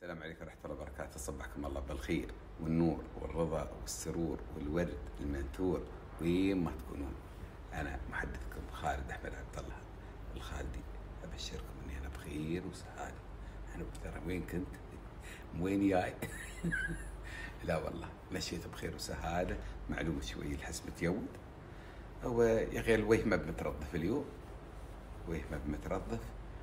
السلام عليكم ورحمة الله وبركاته. صبحكم الله بالخير والنور والرضا والسرور والورد المنثور وين ما تكونون. أنا محدثكم خالد أحمد عبد الله الخالدي، أبشركم إني أنا بخير وسعادة. أنا ترى وين كنت؟ وين جاي؟ لا والله مشيت بخير وسعادة. معلومة شوي الحس متيود، هو يا أخي الوجه ما بمترظف اليوم، وجه ما بمترظف.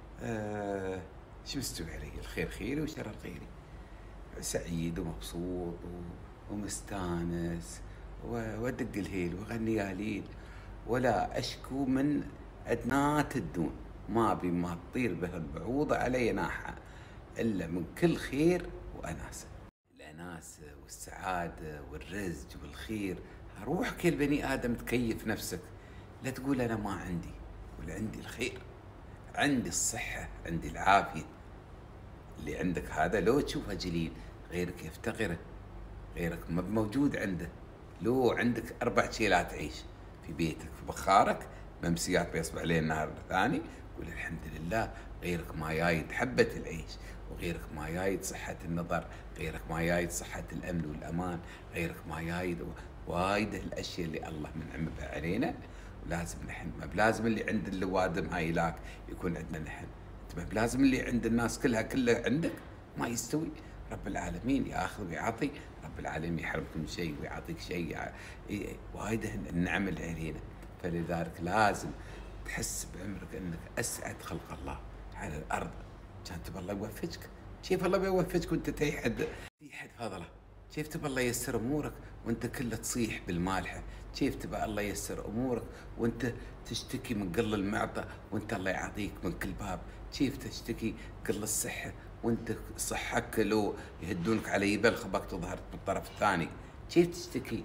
شو مستوي علي؟ الخير خيري وشر خيري، سعيد ومبسوط ومستانس وادق الهيل واغني ياليل، ولا اشكو من ادنات الدون. ما بي ما تطير به البعوضة علي ناحة الا من كل خير واناسه. الاناسه والسعاده والرزق والخير، روح كل بني ادم تكيف نفسك، لا تقول انا ما عندي، قول عندي الخير، عندي الصحة، عندي العافية. اللي عندك هذا لو تشوفه جليل غيرك يفتقره، غيرك ما موجود عنده. لو عندك 4 شيلات عيش في بيتك في بخارك ممسيات بيصبح عليه النهار الثاني، قول الحمد لله. غيرك ما جايد حبة العيش، وغيرك ما جايد صحة النظر، غيرك ما جايد صحة الأمن والأمان، غيرك ما جايد وايد الأشياء اللي الله منعم بها علينا. ولازم نحن ما بلازم اللي عند اللوادم هاي لاك يكون عندنا نحن. انت ما بلازم اللي عند الناس كلها عندك، ما يستوي. رب العالمين ياخذ ويعطي، رب العالمين يحرمك من شيء ويعطيك شيء. وايد النعم اللي علينا، فلذلك لازم تحس بعمرك انك اسعد خلق الله على الارض. كان تبى الله يوفقك، كيف الله بيوفقك وانت تيحد فضله؟ كيف تبى الله ييسر امورك وانت كله تصيح بالمالحه؟ كيف تبى الله ييسر امورك وانت تشتكي من قل المعطى وانت الله يعطيك من كل باب؟ كيف تشتكي قل الصحه وانت صحك لو يهدونك على يبلخ بك تظهر بالطرف الثاني؟ كيف تشتكي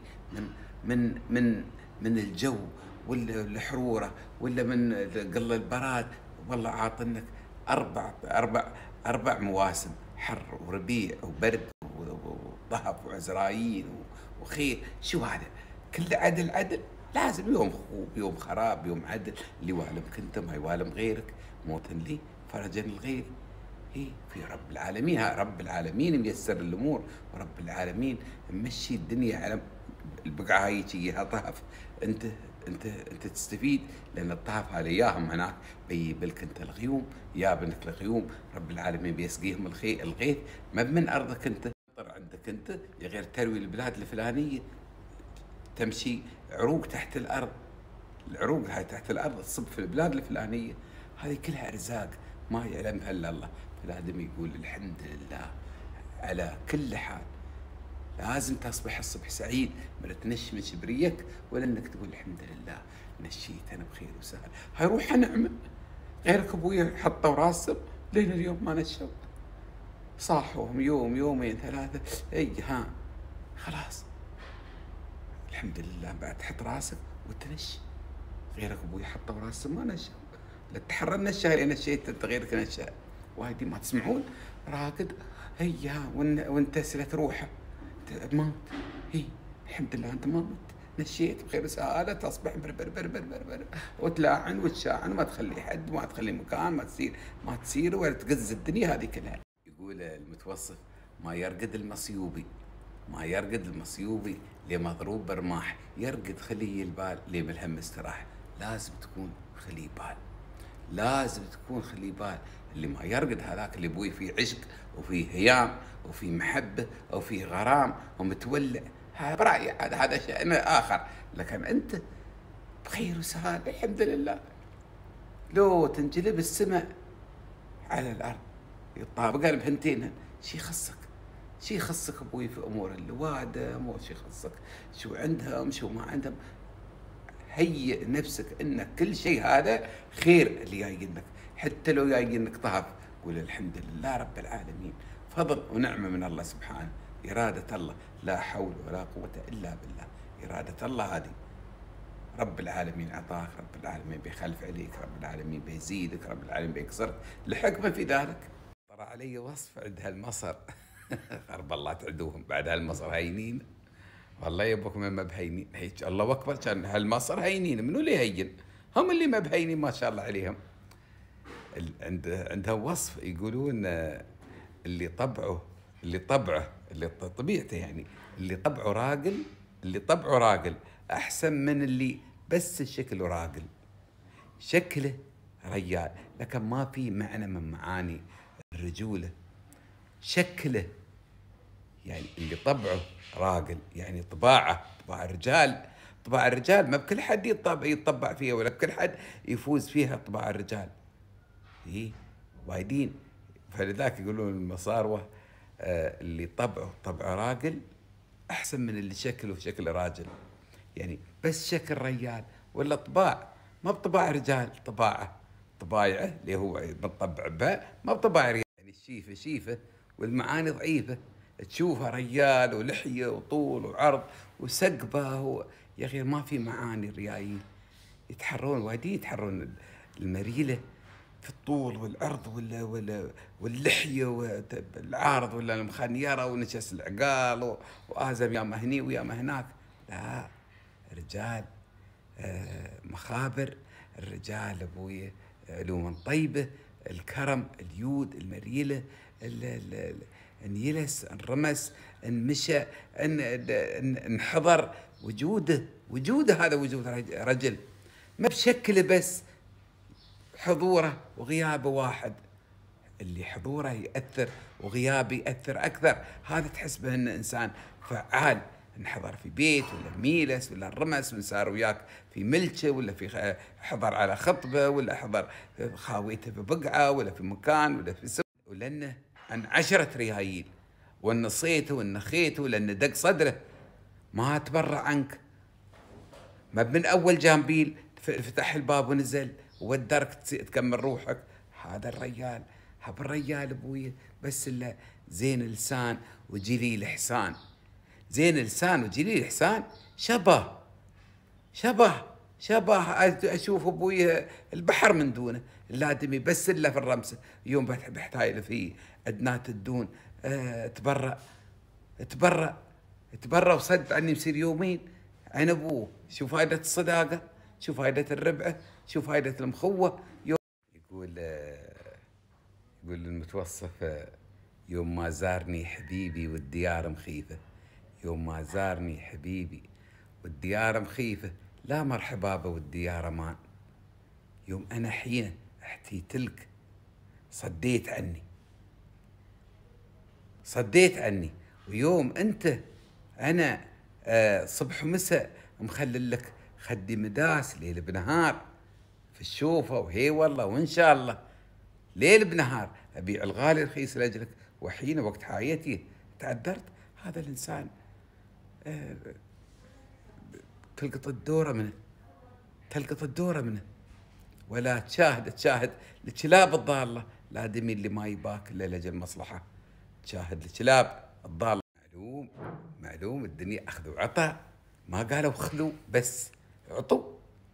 من الجو ولا الحروره ولا من قل البراد؟ والله عاطنك اربع مواسم، حر وربيع وبرد وضهب وعزرايين وخير. شو هذا؟ كله عدل عدل. لازم يوم خوب يوم خراب يوم عدل. اللي والمك انت ما يوالم غيرك، موتا لي فرجا لغيري. هي في رب العالمين، رب العالمين ميسر الامور، ورب العالمين ممشي الدنيا على البقعه هاي تجيها طهف. انت تستفيد، لان الطهف هذا ياهم هناك بيجيب لك انت الغيوم، يا بنك الغيوم. رب العالمين بيسقيهم الغيث ما من ارضك انت، عندك انت غير تروي البلاد الفلانيه، تمشي عروق تحت الارض. العروق هاي تحت الارض تصب في البلاد الفلانيه، هذه كلها ارزاق ما يعلمها الا الله. فلازم يقول الحمد لله على كل حال. لازم تصبح الصبح سعيد، ما تنشمش بريك ولا انك تقول الحمد لله نشيت انا بخير وسهل. هاي روحها نعمه. غيرك ابوي حطوا راسهم لين اليوم ما نشوا، صاحوهم يوم يومين 3، اي ها خلاص الحمد لله. بعد تحط راسك وتنشي. غيرك ابوي حطوا راسهم ما نشوا، لا تحرى النشا اللي نشيت انت، غيرك نشا. وهذه ما تسمعون راقد هيا وانت سلت روحه مات. هي الحمد لله انت ما مت، نشيت بخير وسعادة. تصبح بر بر بر بر بر بر وتلاعن وتشاعن، ما تخلي حد، ما تخلي مكان، ما تسير ولا تقز الدنيا هذه كلها. يقول المتوصف ما يرقد المصيوبي لمضروب برماح، يرقد خلي البال لي بالهم استراح. لازم تكون خلي بال، لازم تكون خلي بال. اللي ما يرقد هذاك اللي بوي فيه عشق وفيه هيام وفيه محبة وفيه غرام ومتولع، هذا برأيي هذا شأن آخر. لكن أنت بخير وسعادة الحمد لله. لو تنجلب السماء على الأرض يطابق البهنتين، شي خصك ابوي في امور اللواده؟ مو شي خصك شو عندهم شو ما عندهم. هيئ نفسك ان كل شيء هذا خير اللي جاي لك، حتى لو جاي لك طهف قول الحمد لله رب العالمين. فضل ونعمه من الله سبحانه، اراده الله، لا حول ولا قوه الا بالله. اراده الله هذه رب العالمين اعطاك، رب العالمين بيخلف عليك، رب العالمين بيزيدك، رب العالمين بيكسرك. الحكمه في ذلك. طرى علي وصف عند هالمصر خرب الله تعدوهم بعد هالمصر هينين. والله يبوك ما بهينين هيك، الله اكبر. كان هالمصر هينين، منو اللي هين؟ هم اللي ما بهينين ما شاء الله عليهم. عندها وصف يقولون اللي طبعه اللي طبيعته يعني اللي طبعه راجل احسن من اللي بس شكله راجل. شكله رجال لكن ما في معنى من معاني الرجولة. شكله يعني اللي طبعه راجل يعني طباع الرجال. طباع الرجال ما بكل حد يتطبع فيها، ولا بكل حد يفوز فيها طباع الرجال. إيه وايدين. فلذلك يقولون المصاروة اللي طبعه راجل أحسن من اللي شكله راجل. يعني بس شكل رجال، ولا طباع ما بطباع رجال، طبايعه اللي هو مطبع بها ما بطباع رجال. يعني شيفة والمعاني ضعيفة. تشوفها رجال ولحية وطول وعرض وسقبة يا أخي ما في معاني. الريايين يتحرون المريلة في الطول والعرض واللحية والعارض ولا المخنيرة ونشس العقال وآزم يا مهني ويا مهناك. لا، رجال مخابر، الرجال ابوي علوم طيبة، الكرم، اليود، المريلة، انيلس، انرمس، انمشى، انحضر. وجوده هذا وجود رجل، ما بشكله بس، حضوره وغيابه واحد. اللي حضوره يأثر وغيابه يأثر أكثر. هذا تحس به أنه إنسان فعال. انحضر في بيت ولا ميلس ولا الرمس وصار وياك في ملكه، ولا في حضر على خطبه، ولا حضر خاويته في بقعه ولا في مكان ولا في سب، ولأنه عن 10 ريايل وأن صيته وأن خيته ولأن دق صدره ما تبرع عنك. ما من أول جامبيل فتح الباب ونزل وودرك تكمل روحك. هذا الرجال، هذا الرجال ابوي بس الا زين اللسان وجليل الاحسان. زين اللسان وجليل الاحسان شبه اشوف ابوي البحر من دونه. الادمي بس الا في الرمسه يوم بحتايل في ادنات الدون تبرى وصد عني يصير يومين عن ابوه. شوف فائده الصداقه، شوف فائده الربعه، شوف فائده المخوه. يقول المتوصف يوم ما زارني حبيبي والديار مخيفة. يوم ما زارني حبيبي والديار مخيفة، لا مرحبا به والديار امان. يوم أنا حين احتيت لك صديت عني. ويوم أنت أنا صبح ومساء مخلل لك خدي مداس ليل بنهار في الشوفة وهي والله وإن شاء الله ليل بنهار أبيع الغالي رخيص لأجلك. وحين وقت حاجتي تعذرت. هذا الإنسان تلقط الدورة منه. ولا تشاهد الكلاب الضالة. لا دمي اللي ما يباك إلا لأجل مصلحة. تشاهد الكلاب الضالة. معلوم الدنيا أخذ وعطاء، ما قالوا خذوا بس عطوا.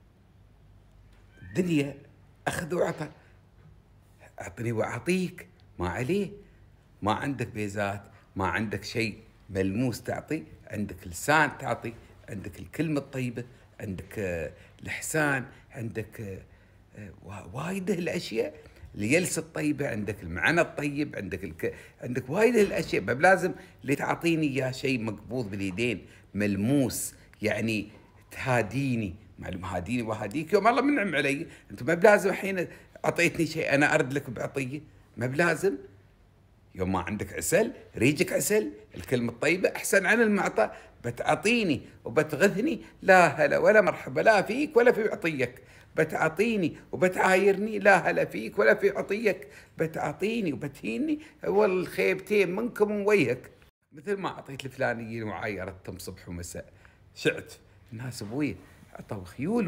الدنيا أخذ وعطاء، أعطني وأعطيك، ما عليه. ما عندك بيزات، ما عندك شيء ملموس تعطي، عندك لسان تعطي، عندك الكلمة الطيبة، عندك الإحسان، عندك وايده الأشياء، اليلس الطيبة، عندك المعنى الطيب، عندك وايده الأشياء. ما بلازم اللي تعطيني إياه شيء مقبوض باليدين ملموس، يعني تهاديني. معلوم هاديني وهاديك يوم الله منعم علي. أنت ما بلازم الحين أعطيتني شيء أنا أرد لك بعطيه، ما بلازم. يوم ما عندك عسل ريجك عسل، الكلمة الطيبة أحسن عن المعطى. بتعطيني وبتغثني، لا هلا ولا مرحبا، لا فيك ولا في عطيك. بتعطيني وبتعايرني، لا هلا فيك ولا في عطيك. بتعطيني وبتهيني، والله الخيبتين منكم ومن وجهك. مثل ما أعطيت الفلانيين وعايرتهم صبح ومساء. شعت الناس أبوي عطوا خيول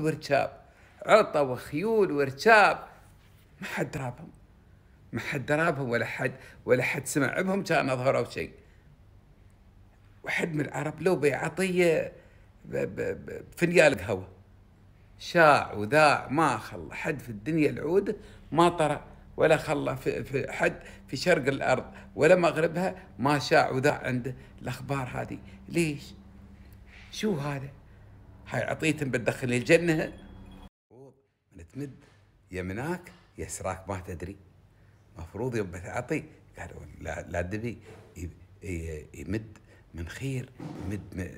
ورشاب، ما حد رابهم ولا حد سمع بهم كان أظهروا شيء. واحد من العرب لو بيعطيه بفنيال قهوة شاع وذاع، ما خلى حد في الدنيا العودة، ما طرى ولا خلى في حد في شرق الأرض ولا مغربها ما شاع وذاع عنده الأخبار هذه. ليش؟ شو هذا؟ هاي عطيتهم بتدخلني الجنة. من تمد يمناك يسراك ما تدري. مفروض يوم بتعطي قالوا لا دبي يمد من خير، يمد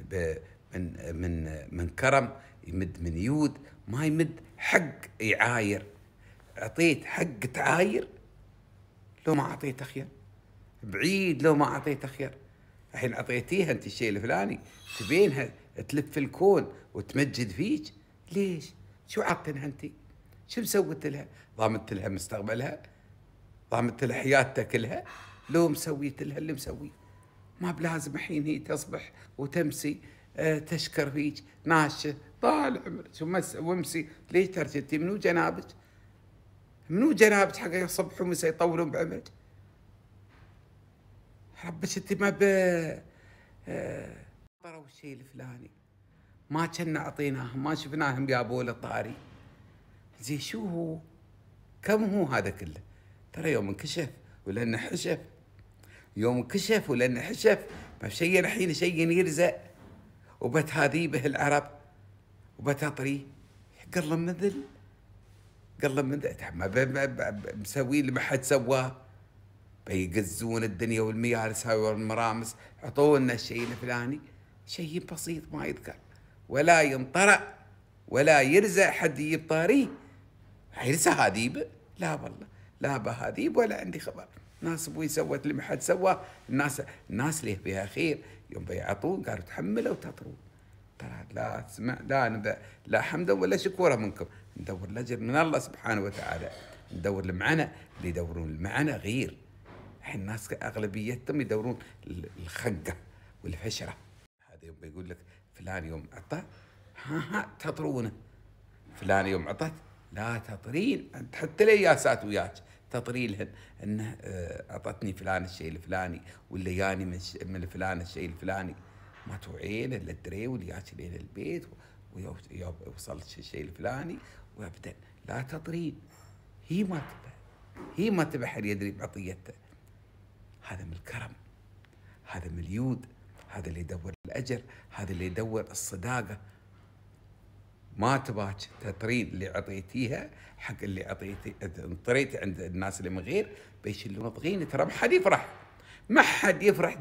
من كرم، يمد من يود، ما يمد حق يعاير. اعطيت حق تعاير لو ما اعطيته خير، بعيد لو ما اعطيته خير. الحين اعطيتيها انت الشيء الفلاني تبينها تلف الكون وتمجد فيك، ليش؟ شو عطتنها انت؟ شو مسويت لها؟ ضامنت لها مستقبلها؟ ضامنت لها حياتها كلها؟ لو مسويت لها اللي مسويه، ما بلازم الحين هي تصبح وتمسي تشكر فيك ناشة طال عمرك ومسي. ليش ترجلتي؟ منو جنابك؟ منو جنابك حق يصبح ومسي يطولون بعمرك؟ ربك انت ما طروا الشيء الفلاني ما كنا اعطيناهم، ما شفناهم جابوا له طاري. زين شو هو؟ كم هو هذا كله؟ ترى يوم انكشف ولا انه حشف، يوم انكشف ولا انه حشف، ما شيء الحين شيء يرزق وبتهذيبه العرب وبتطريه قلم مثل قلم من ما مسوي اللي ما حد سواه. بيقزون الدنيا والميارس هاي والمرامس، عطونا الشيء الفلاني، شيء بسيط ما يذكر ولا ينطرأ ولا يرزق حد يجيب طاريه. يرزق هذيبه؟ لا والله لا بهذيب ولا عندي خبر. ناس ابوي سوت اللي ما حد سواه. الناس ليه بها خير يوم بيعطون قالوا تحملوا وتطرون. ترى لا تسمع لا حمدا ولا شكورا منكم، ندور الاجر من الله سبحانه وتعالى، ندور المعنى. اللي يدورون المعنى غير. الحين الناس اغلبيتهم يدورون الخنقه والفشره. هذا يوم بيقول لك فلان يوم عطى ها تطرونه، فلان يوم عطت لا تطرين، انت حتى لياسات وياك تطري لهن انه اعطتني فلان الشيء الفلاني ولا ياني من فلان الشيء الفلاني. ما توعين الا الدري واللي لين البيت ويوصل الشيء الفلاني وابدا لا تطرين. هي ما تبى حد يدري بعطيته. هذا من الكرم، هذا من اليود، هذا اللي يدور الاجر، هذا اللي يدور الصداقه. ما تباك تطرين اللي عطيتيها حق اللي انطريتي عند الناس اللي من غير بيشلون ضغيني. ترى ما حد يفرح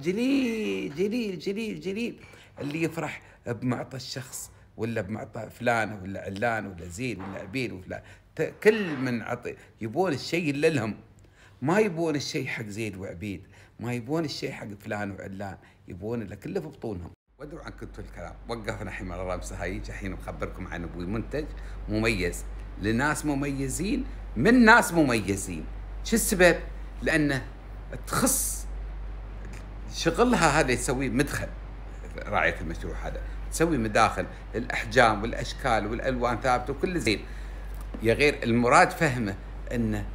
جليل اللي يفرح بمعطى الشخص ولا بمعطى فلان ولا علان ولا زين ولا عبيد وفلان. كل من عطي يبون الشيء اللي لهم، ما يبون الشيء حق زيد وعبيد، ما يبون الشيء حق فلان وعلان، يبون اللي كله في بطونهم. وادروا عن كنتوا الكلام. وقفنا الحين مرة رامسة هايج. الحين بخبركم عن ابوي منتج مميز لناس مميزين من ناس مميزين. شو السبب؟ لانه تخص شغلها هذا يسوي مدخل. راعية المشروع هذا تسوي مداخل الاحجام والاشكال والالوان ثابته وكل زين. يا غير المراد فهمه ان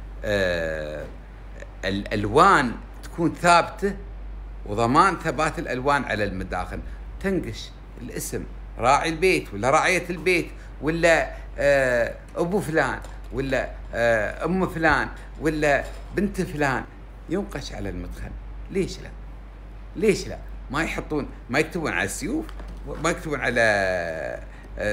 الالوان تكون ثابته وضمان ثبات الالوان على المداخل. تنقش الاسم راعي البيت ولا راعية البيت ولا ابو فلان ولا ام فلان ولا بنت فلان، ينقش على المدخل. ليش لا ما يكتبون على السيوف، ما يكتبون على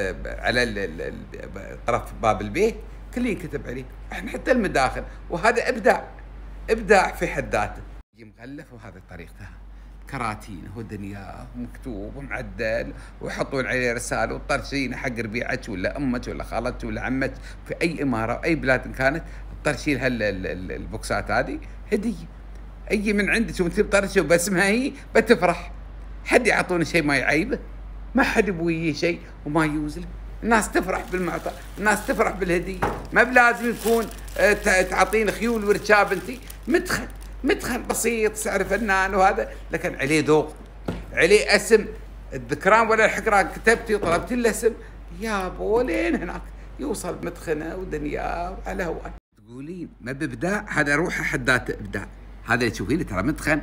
طرف باب البيت، كله ينكتب عليه. احنا حتى المداخل، وهذا ابداع في حد ذاته. مغلف وهذه طريقتها، كراتين ودنيا مكتوب ومعدل، ويحطون عليه رساله وطرشين حق ربيعك ولا امك ولا خالتك ولا عمك في اي اماره اي بلاد كانت. تطرشين البوكسات هذه هديه، اي من عندك وانت بطرشه باسمها هي بتفرح. حد يعطونه شيء ما يعيبه، ما حد يبويه شيء وما يوزله. الناس تفرح بالمعطى، الناس تفرح بالهديه. ما بلازم يكون تعطين خيول وركاب. انت مدخل بسيط سعر فنان وهذا، لكن عليه ذوق، عليه اسم. الذكران ولا الحكران كتبتي طلبتي الاسم يا بولين هناك يوصل مدخنه ودنيا وعلى هواي. تقولين ما بابداع؟ هذا روحه حد ذاته ابداع. هذا اللي تشوفينه ترى مدخن.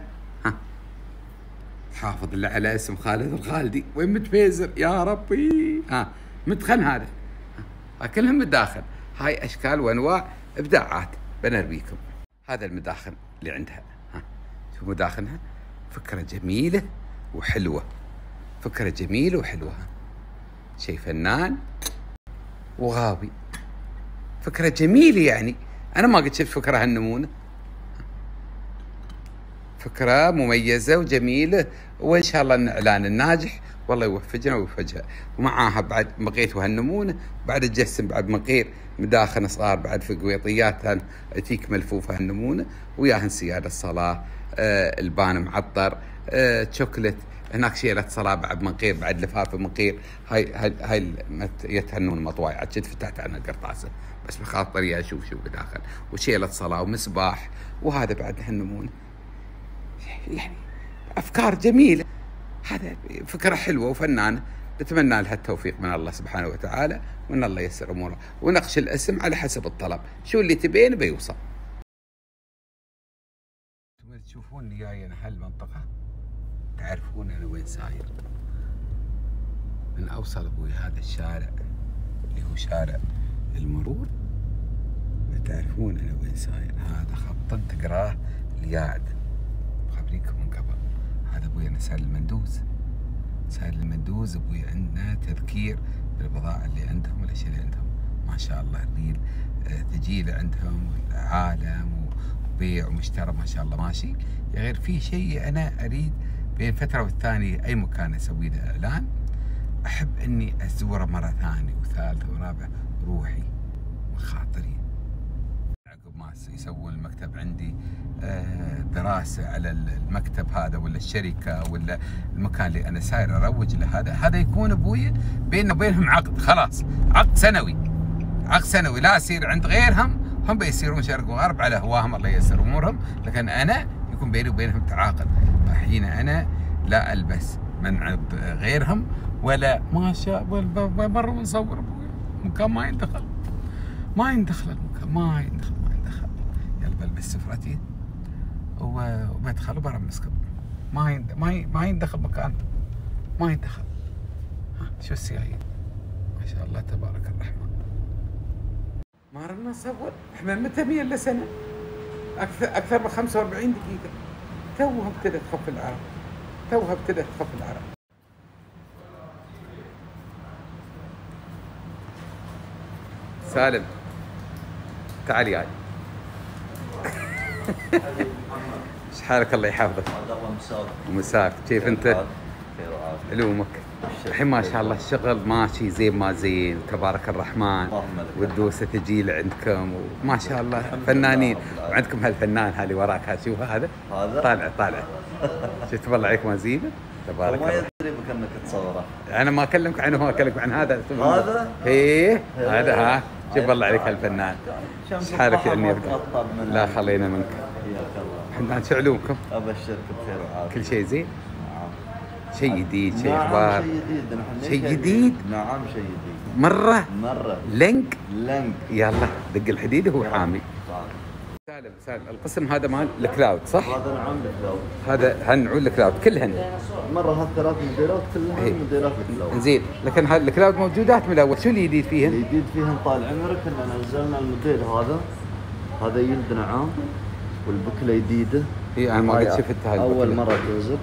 حافظ الله على اسم خالد الخالدي. وين متفيزر يا ربي؟ مدخن هذا. كلهم مداخل. هاي اشكال وانواع ابداعات بنربيكم. هذا المداخل اللي عندها. شوف مداخلها فكرة جميلة وحلوة، فكرة جميلة وحلوة. شيء فنان وغاوي، فكرة جميلة. يعني أنا ما قد شفت فكرة هالنمونة. فكرة مميزة وجميلة، وإن شاء الله الإعلان الناجح والله يوفقنا ويوفقها. ومعاها بعد مقيت وهالنمونة، بعد تجسم بعد مقير مداخن صغار بعد في قويطيات تيك ملفوفة هالنمونة، وياهن سيادة الصلاة، البان معطر، شوكلت، هناك شيلة صلاة بعد مقير، بعد لفافة مقير. هاي يتهنون مطواي عاد فتحت عنها قرطاسة بس بخاطري اشوف شو بداخل، وشيلة صلاة ومصباح، وهذا بعد هالنمونة. يعني افكار جميلة، هذا فكرة حلوة وفنانة، نتمنى لها التوفيق من الله سبحانه وتعالى، وان الله ييسر اموره، ونقش الاسم على حسب الطلب، شو اللي تبين بيوصل. تشوفوني جاي انا هالمنطقة تعرفون انا وين ساير. من اوصل ابوي هذا الشارع اللي هو شارع المرور، تعرفون انا وين ساير. هذا خط تقراه الياعد، بخبريكم من قبل. هذا ابوي انا ساير المندوز، ساير المندوز. ابوي عندنا تذكير بالبضاعة اللي عندهم والاشياء اللي عندهم، ما شاء الله الريل ثقيلة عندهم، عالم وبيع ومشترى ما شاء الله ماشي. غير في شيء انا اريد بين فترة والثانية اي مكان اسوي له اعلان، احب اني ازوره مرة ثانية وثالثة ورابعة، روحي وخاطري. عقب ما يسوون المكتب عندي دراسة على المكتب هذا ولا الشركة ولا المكان اللي انا ساير اروج له، هذا يكون ابوي بيننا وبينهم عقد، خلاص عقد سنوي، عقد سنوي، لا يصير عند غيرهم، هم بيصيرون شرق وغرب على هواهم الله ييسر امورهم، لكن انا يكون بيني وبينهم تعاقد. حين انا لا البس من عند غيرهم ولا ما شاء مرة نصور ابوي مكان ما يندخل، ما يندخل المكان، ما يندخل. يلا بلبس سفرتي وبدخل وبرمسكم، ما يندخل مكان، ما يندخل. شو السيايير ما شاء الله تبارك الرحمن. ما رنا نصور احنا متى 100 الا سنه، اكثر من 45 دقيقه، توها ابتدت تخف العرب، توها ابتدت تخف العرب. سالم تعال ياي. ايش حالك الله يحفظك؟ مساك كيف انت؟ علومك الحين ما شاء الله الشغل ماشي زين ما زين تبارك الرحمن، والدوسه تجي لعندكم وما شاء الله فنانين، وعندكم هالفنان اللي وراك شوف هذا طالع شفت والله عليك ما زينه تبارك الله. ما يدري بك انك تصوره، انا ما اكلمك عنه، ما اكلمك عن هذا ايه هذا. ها شوف والله عليك هالفنان. ايش حالك يعني ابدا؟ لا خلينا منك. احنا شو علومكم؟ ابشرك بخير وعافيه. كل شيء زين؟ نعم. شيء جديد، شيء نعم اخبار؟ شيء جديد. شيء جديد؟ نعم شيء جديد. مرة لينك يلا دق الحديد وهو حامي. سالم القسم هذا مال الكلاود صح؟ هذا نعم الكلاود، هذا هالنوع الكلاود كلهن. مرة هالثلاث موديلات كلها موديلات الكلاود. زين، لكن هذا الكلاود موجودات من الاول، شو اللي جديد فيهن؟ الجديد فيهن طال عمرك ان نزلنا الموديل هذا يلد نعام والبكله جديده. اي انا ما قد شفت هاي اول مرة تنزل.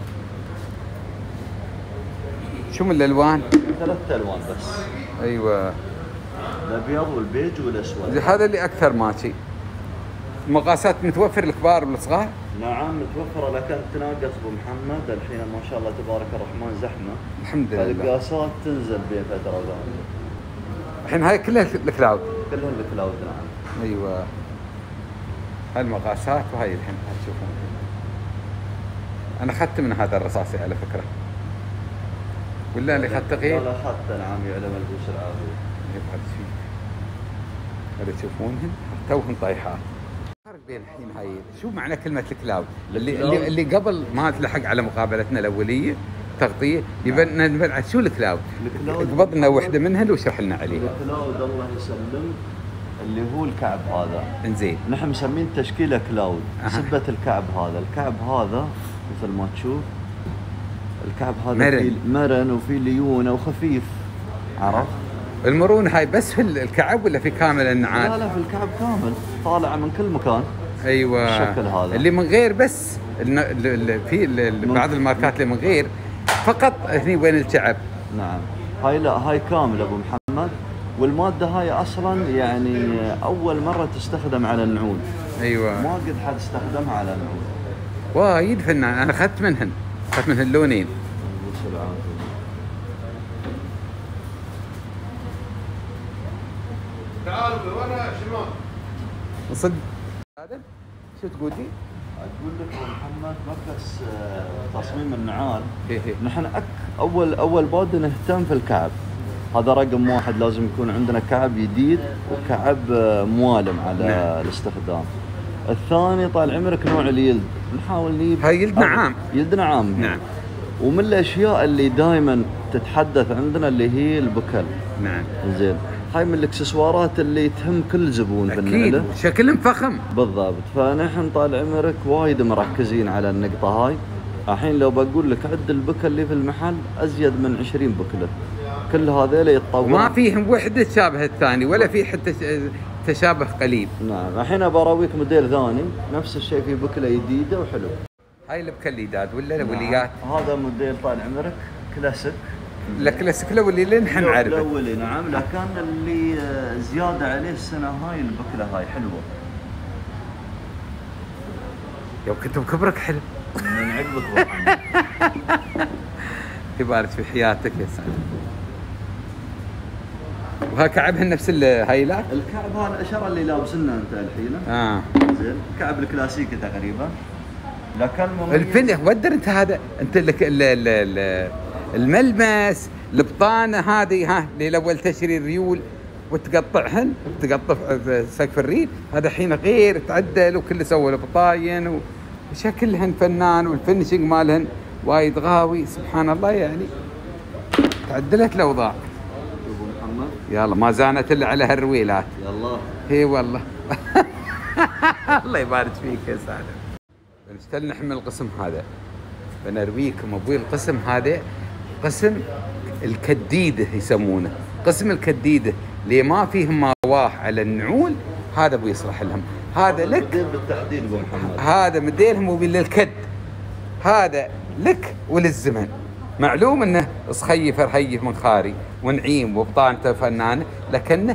شو من الالوان؟ 3 الوان بس. ايوه الابيض والبيج والاسود. هذا اللي اكثر ماشي. المقاسات متوفر الكبار والصغار؟ نعم متوفرة، لكن تناقص ابو محمد الحين ما شاء الله تبارك الرحمن زحمة. الحمد لله. المقاسات تنزل بين فترة وثانية. الحين هاي كلها الكلاود؟ كلها الكلاود نعم. ايوه هالمقاسات وهاي الحين تشوفون. انا اخذت من هذا الرصاصي على فكرة، ولا اللي اخذته غير؟ لا اخذته نعم يعلم البوس العافية. يبعد فيك. هذا تشوفونهن توهن طايحات. الفرق بين الحين هاي شو معنى كلمة الكلاود؟ اللي قبل ما تلحق على مقابلتنا الأولية تغطية يبان شو الكلاود؟ قبضنا وحدة منها وشرح لنا عليها. الكلاود الله يسلم اللي هو الكعب هذا. انزين. نحن مسمين تشكيله كلاود. سبة الكعب هذا مثل ما تشوف الكعب هذا مرن وفي ليونة وخفيف، عرفت؟ المرونة هاي بس في الكعب ولا في كامل النعال؟ لا في الكعب كامل، طالع من كل مكان. ايوه الشكل هذا اللي من غير بس في بعض الماركات اللي من غير فقط هني وين الكعب. نعم هاي كامل ابو محمد، والمادة هاي اصلا يعني اول مرة تستخدم على النعود. ايوه ما قد حد استخدمها على النعود. وايد فنان، انا اخذت منهن اللونين. تعالوا وين شمال صدق هذا شو تقول لي؟ اقول لك ابو محمد مركز تصميم النعال. هي. نحن اول باد نهتم في الكعب، هذا رقم واحد. لازم يكون عندنا كعب جديد وكعب موالم على الاستخدام. الثاني طال عمرك نوع اليلد، نحاول نجيب هاي يلد نعام. يلد نعام. نعم. ومن الاشياء اللي دائما تتحدث عندنا اللي هي البكل. نعم. زين، هاي من الاكسسوارات اللي تهم كل زبون بالنعله. اكيد شكلهم فخم. بالضبط، فنحن طال عمرك وايد مركزين على النقطه هاي. الحين لو بقول لك عد البكل اللي في المحل ازيد من 20 بكله، كل هذول يتطور، ما فيهم وحده تشابه الثاني ولا في حتى تشابه قليل. نعم. الحين براويك موديل ثاني نفس الشيء، في بكله جديده وحلو. هاي البكليدات ولا الوليات؟ هذا موديل طال عمرك كلاسيك. لا كلاسيك الاولي اللي نحن نعرفه. الاولي نعم، لكن اللي زياده عليه السنه هاي البكله هاي حلوه. يوم كنت بكبرك حلو. من عقبك والله. يبارك في حياتك يا سلام. وها كعبهن نفس الهايلات؟ الكعب هذا الاشاره اللي لابسنا انت الحين. زين، الكعب الكلاسيكي تقريبا. لكن الفن ودر انت هذا، انت لك الملمس البطانه هذه ها اللي الاول تشري الريول وتقطعهن تقطع سقف الريل، هذا الحين غير تعدل وكل سوى البطاين وشكلهن فنان والفينشنج مالهن وايد غاوي سبحان الله. يعني تعدلت الاوضاع. ابو محمد يلا ما زانت الا على هالرويلات. يلا اي والله. الله يبارك فيك يا سالم. بنشتغل نحمل القسم هذا، بنرويكم ابوي. القسم هذا قسم الكديده يسمونه، قسم الكديده اللي ما فيهم مواح على النعول، هذا ابوي يصلح لهم. هذا لك بالتحديد ابو محمد، هذا مديلهم ابوي للكد، هذا لك وللزمن. معلوم انه صخيف رهيف من خاري ونعيم وبطانته فنانه، لكنه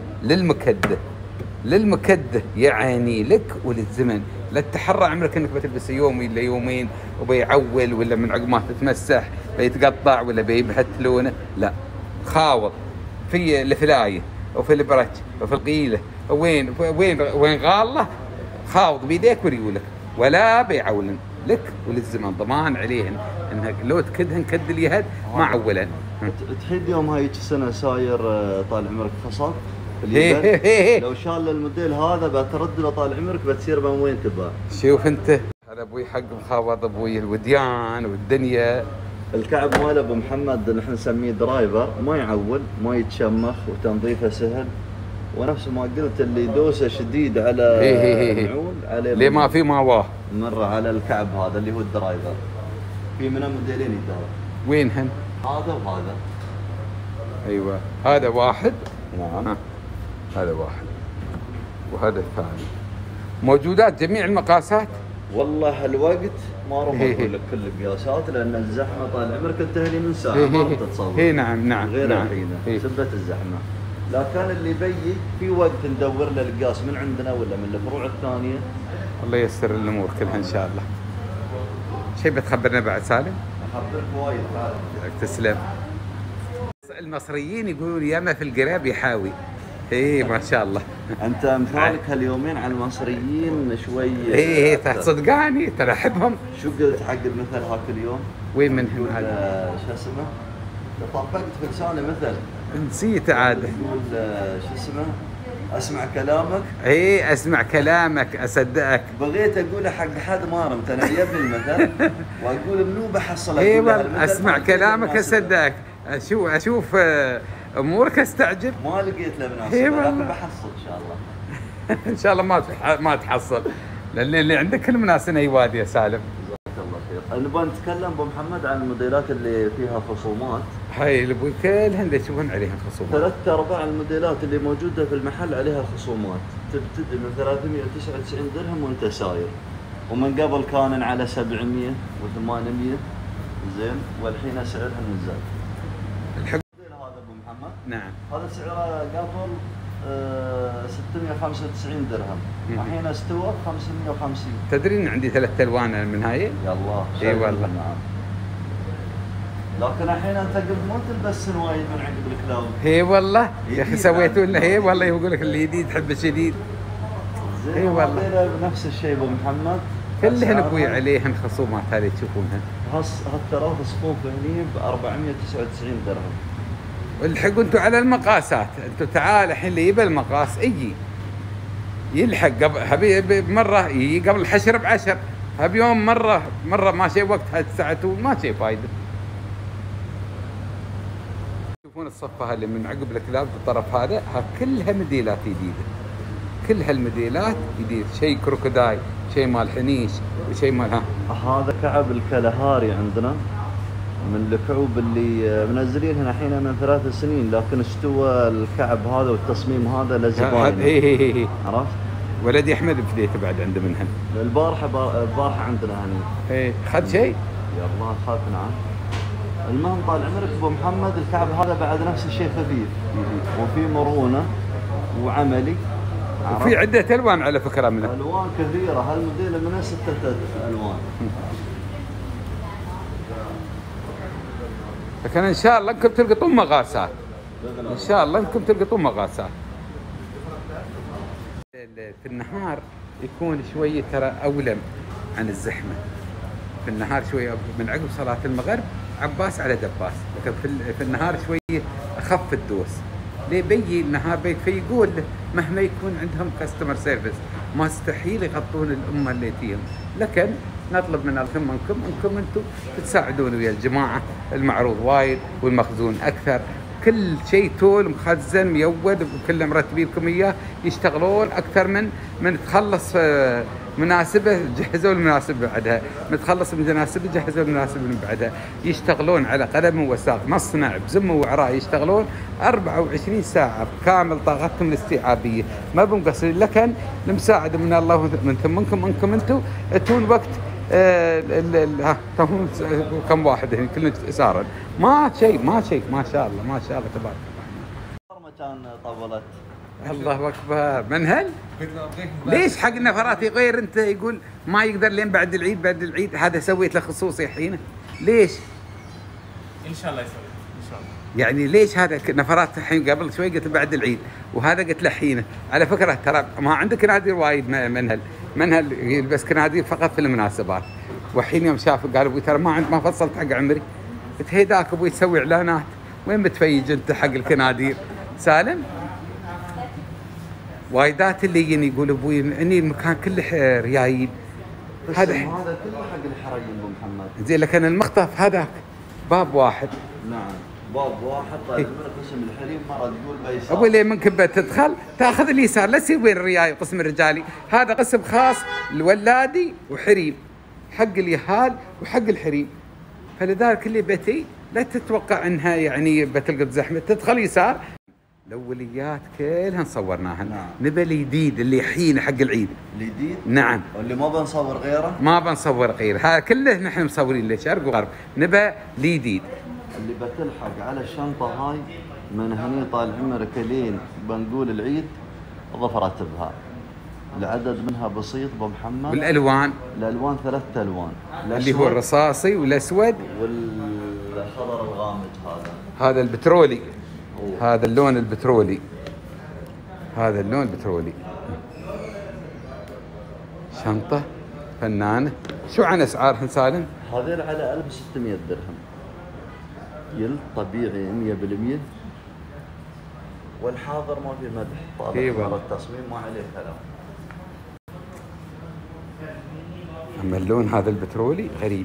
للمكده يعني لك وللزمن. لا تتحرى عمرك انك بتلبس يوم ولا يومين وبيعول ولا من عقب ما تتمسح بيتقطع ولا بيبهت لونه، لا. خاوض في الفلايه وفي البرج وفي القيله وين غاله، خاوض بيديك وريولك ولا بيعولن لك وللزمن. ضمان عليهن انك لو تكدهن كد اليهد ما عولن. تحد يوم هاي السنه ساير طال عمرك خصب لو شال الموديل هذا بترد له طال عمرك بتصير من وين تبغى. شوف انت هذا ابوي حق مخاوض ابوي الوديان والدنيا. الكعب مال ابو محمد نحن نسميه درايفر، ما يعول ما يتشمخ وتنظيفه سهل، ونفس ما قلت اللي دوسه شديد على النعول عليه ليه ما في ماواه مره على الكعب هذا اللي هو الدرايفر. في منه موديلين يدار. وينهن؟ هذا وهذا. ايوه هذا واحد. نعم. هذا واحد وهذا الثاني. موجودات جميع المقاسات؟ والله الوقت ما راح اقول لك كل القياسات لان الزحمه طال عمرك انتهى من ساعه ما تتصور. اي نعم غير الحين سبت الزحمه. لكن اللي بيجي في وقت ندور له القياس من عندنا ولا من الفروع الثانيه. الله ييسر الامور كلها ان شاء الله. شيء بتخبرنا بعد سالم؟ اخبرك وايد فعلا. تسلم. المصريين يقولون ياما في القراب يحاوي. ايه ما شاء الله. انت مثالك هاليومين على المصريين شوي. ايه صدقاني ترى احبهم. شو قلت حق المثل هاك اليوم؟ وين منهم هذا؟ شو اسمه؟ طبقت في لساني مثل. نسيت عاد. يقول شو اسمه؟ اسمع كلامك. ايه اسمع كلامك اصدقك. بغيت اقوله حق حد ما رمت انا يبني المثل واقول منو بحصل. ايوه اسمع كلامك اصدقك. اشوف امورك استعجب. ما لقيت له مناسبه لكن بحصل ان شاء الله. ان شاء الله ما تحصل لان اللي عندك كل مناسبه يواد يا سالم. جزاك الله خير. نبغى نتكلم ابو محمد عن الموديلات اللي فيها خصومات. هاي اللي كلهن يشوفون عليها خصومات. 3/4 الموديلات اللي موجوده في المحل عليها خصومات، تبتدي من 399 درهم وانت ساير، ومن قبل كان على 700 و800 زين، والحين سعرها نزل. الحق هذا ابو محمد. نعم. هذا سعره قبل 695 درهم. الحين استوى ب 550. تدري ان عندي 3 الوان من هاي؟ يلا. اي والله. نعم. لكن الحين انت قلت مو تلبس وايد من عقب الكلاود. اي والله يا اخي سويتوا لنا. اي والله يقول لك اللي جديد حب الشديد. اي والله. بنفس الشيء ابو محمد. كلهن ابوي عليهن خصومات هذه تشوفونها. هالثلاث صفوف هني ب 499 درهم. والحقوا انتم على المقاسات، انتم تعال الحين اللي يبى المقاس يجي يلحق قبل هبي مره يجي قبل الحشر ب10، هبيوم مره ما شيء وقت هالساعه ما شيء فايده. تشوفون الصفه اللي من عقب الكلاب بالطرف هذا، كلها موديلات جديده، كل هالموديلات جديد، شيء كروكوداي، شيء مال حنيش، وشيء مال هذا كعب الكلهاري عندنا من الكعوب اللي منزلينها الحين من 3 سنين، لكن استوى الكعب هذا والتصميم هذا للزباين. اي عرفت؟ ولدي احمد بديته بعد عنده منهن. البارحه عندنا هني. اي خذ شيء؟ يلا خذ. نعم. المهم طال عمرك ابو محمد، الكعب هذا بعد نفس الشيء خفيف وفي مرونه وعملي. وفي عده الوان على فكره منه. الوان كثيره، هالموديل من 6 الوان. لكن ان شاء الله انكم تلقطون مقاسات، ان شاء الله انكم تلقطون مقاسات. في النهار يكون شويه ترى اولم عن الزحمه، في النهار شويه من عقب صلاه المغرب عباس على دباس، لكن في النهار شويه اخف الدوس. ليه بيجي النهار فيقول مهما يكون عندهم كاستمر سيرفيس ما استحيل يغطون الامه اللي فيهم، لكن نطلب من منكم انكم انتم تساعدون ويا الجماعه، المعروض وايد والمخزون اكثر، كل شيء تول مخزن ميود وكله مرتبين لكم اياه، يشتغلون اكثر من تخلص مناسبه جهزوا المناسبه بعدها، متخلص من مناسبه جهزوا المناسبه من بعدها، يشتغلون على قدم وساق، مصنع بزمه وعراء، يشتغلون 24 ساعه بكامل طاقتهم الاستيعابيه، ما بمقصرين. لكن المساعده من الله ومن منكم انكم انتم تون وقت كم واحد هنا كلهم سارا ما شيء ما شاء الله ما شاء الله تبارك الله. مكان طولت. الله اكبر. منهل ليش حق النفرات يغير؟ انت يقول ما يقدر لين بعد العيد هذا سويت له خصوصي الحين ليش؟ ان شاء الله يسوي ان شاء الله. يعني ليش هذا نفرات الحين قبل شوي قلت بعد العيد، وهذا قلت له حينه. على فكره ترى ما عندك كنادير وايد منهل يلبس كنادير فقط في المناسبات. وحين يوم شاف قال ابوي ترى ما فصلت حق عمري. قلت هيداك ابوي تسوي اعلانات، وين بتفيج انت حق الكنادير؟ سالم وايدات اللي يجي يقول ابوي اني المكان كله ريايل. هذا كله حق الحريم ابو محمد. زين لكن المخطف هذاك باب واحد. نعم باب واحد. طيب من قسم الحريم مره تقول بيسار. ابوي ليه منك تدخل تاخذ اليسار، لا تسوي وين الرياي قسم الرجالي، هذا قسم خاص الولادي وحريم، حق اليهال وحق الحريم. فلذلك اللي بتي لا تتوقع انها يعني بتلقى زحمه، تدخل يسار. الاوليات كلها صورناها. نعم. نبى الجديد اللي حين حق العيد. الجديد؟ نعم. واللي ما بنصور غيره؟ ما بنصور غيره، هذا كله نحن مصورين له شرق وغرب، نبى الجديد. اللي بتلحق على الشنطه هاي من هني طال عمرك لين بنقول العيد ظفرت بها. العدد منها بسيط ابو محمد. والالوان؟ الالوان 3 الوان، اللي هو الرصاصي والاسود والخضر الغامق. هذا البترولي. هذا اللون البترولي. شنطة فنانة. شو عن اسعارها سالم؟ هذيل على 1600 درهم. يل طبيعي 100%. والحاضر ما في مدح. طالع التصميم ما عليه كلام. اما اللون هذا البترولي غريب.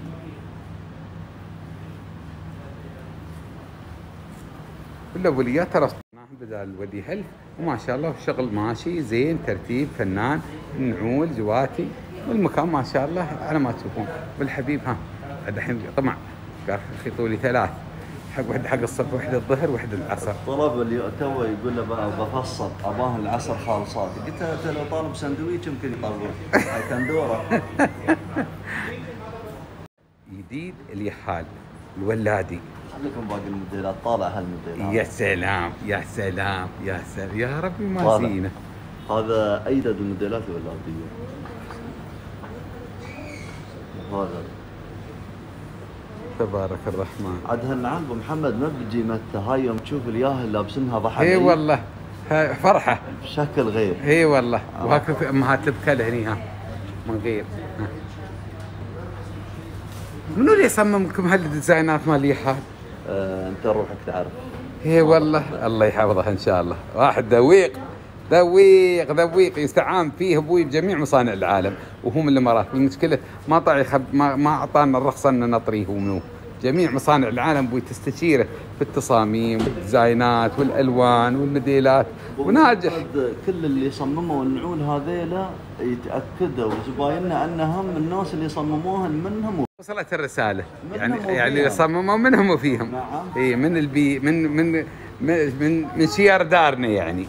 والاوليات ترى بدال الولي هل وما شاء الله الشغل ماشي زين، ترتيب فنان، نعول جواتي، والمكان ما شاء الله على ما تشوفون. والحبيب الحين طمع قال خيطوا لي 3، حق واحده حق الصبح، واحده الظهر، واحده العصر. طلب اللي تو يقول له بفصل اباه العصر خالصات. قلت له انت لو طالب سندويش يمكن يطول. هاي تندوره. جديد اليحال الولادي خليكم باقي الموديلات، طالع هالموديلات. يا سلام يا سلام يا سلام يا ربي ما طالع. زينه. هذا ايدد الموديلات ولا عاديه؟ هذا تبارك الرحمن. عاد هالنعال ابو محمد ما بتجي متى، هاي يوم تشوف الياهل لابسنها ضحى. اي والله فرحه. بشكل غير. اي والله. وهاك في امهات البكل هني ها من غير. منو اللي يصمم لكم هالديزاينات ماليها؟ انت روحك تعرف. اي والله الله يحفظه ان شاء الله. واحد ذويق ذويق ذويق يستعان فيه ابوي بجميع مصانع العالم وهو من الامارات. المشكله ما طلع ما اعطانا الرخصه ان نطريه ومنو. جميع مصانع العالم ابوي تستشيره في التصاميم والديزاينات والالوان والموديلات وناجح. كل اللي صمموا النعول هذيلا يتاكدوا زبايننا انهم الناس اللي صمموها منهم. وصلت الرساله يعني اللي صمموا منهم وفيهم. نعم. اي من البي من شيار دارنا يعني.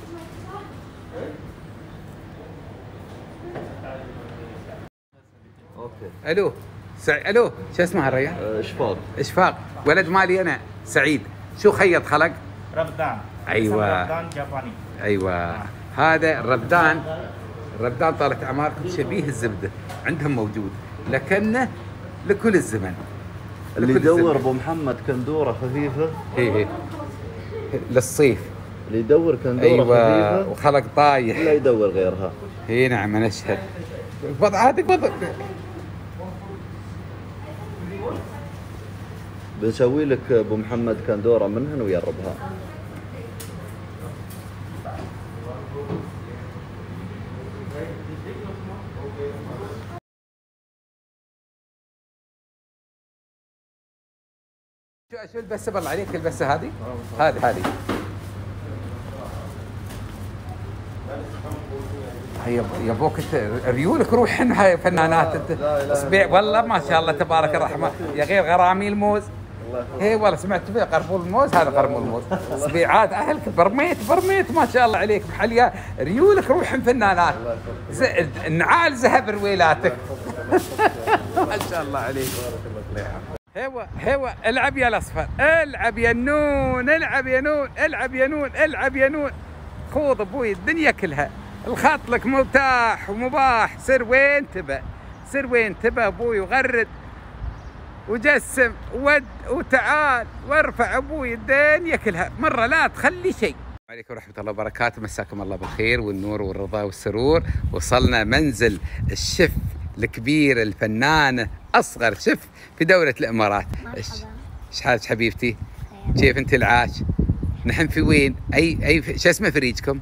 اوكي. الو الو شو اسمها الريال؟ اشفاق. اشفاق. ولد مالي انا سعيد. شو خيط خلق؟ ربدان. ايوه ربدان ياباني. ايوه هذا الربدان. الربدان طالت اعماركم شبيه الزبده عندهم موجود لكنه لكل الزمن. اللي يدور ابو محمد كندوره خفيفه. اي للصيف. اللي يدور كندوره ايوه خفيفه وخلق طايح. لا يدور غيرها. اي نعم انا اشهد. وضع هذا وضع. بنسوي لك ابو محمد كندوره منهن ويربها. شو البسه بالله عليك البسه هذه؟ هذه يبوك ريولك روحن هاي فنانات انت. اصبع والله ما شاء الله تبارك الرحمن يا غير غرامي الموز. اي والله سمعت فيه قرمول الموز. هذا قرمول الموز. اصبعات اهلك برميت ما شاء الله عليك بحليا ريولك روحن فنانات. النعال ذهب رويلاتك. ما شاء الله عليك. هو العب يا الاصفر العب يا النون العب يا نون العب يا نون العب يا نون. خوض ابوي الدنيا كلها. الخط لك متاح ومباح. سر وين تبى ابوي وغرد وجسم ود وتعال وارفع ابوي الدنيا كلها مره لا تخلي شيء. عليكم ورحمه الله وبركاته. مساكم الله بالخير والنور والرضا والسرور. وصلنا منزل الشيف الكبير الفنان اصغر شيف في دوله الامارات. ايش حالك حبيبتي؟ كيف انت العاش؟ نحن في وين؟ اي شو اسمه فريجكم؟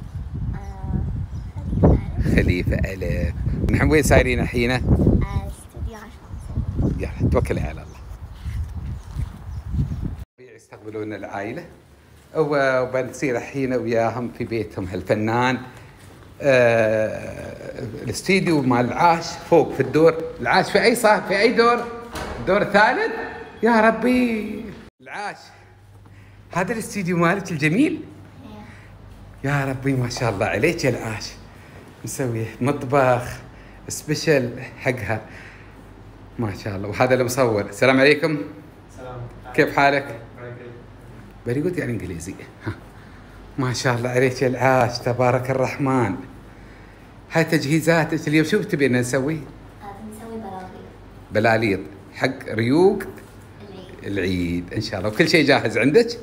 خليفه الف. نحن وين سايرين الحين؟ استوديو 10. يلا توكلي على الله. يستقبلون العائله وبنصير الحين وياهم في بيتهم هالفنان. الاستديو مال العاش فوق في الدور. العاش في اي صف في اي دور؟ الدور الثالث. يا ربي العاش هذا الاستديو مالك الجميل. يا ربي ما شاء الله عليك يا العاش. مسوي مطبخ سبيشل حقها ما شاء الله. وهذا المصور. السلام عليكم. سلام. كيف حالك؟ بري جود يعني انجليزي. ما شاء الله عليك يا العاش تبارك الرحمن. هاي تجهيزاتك اليوم شو تبينا نسوي؟ بنسوي بلاليط حق ريوق العيد ان شاء الله. وكل شيء جاهز عندك؟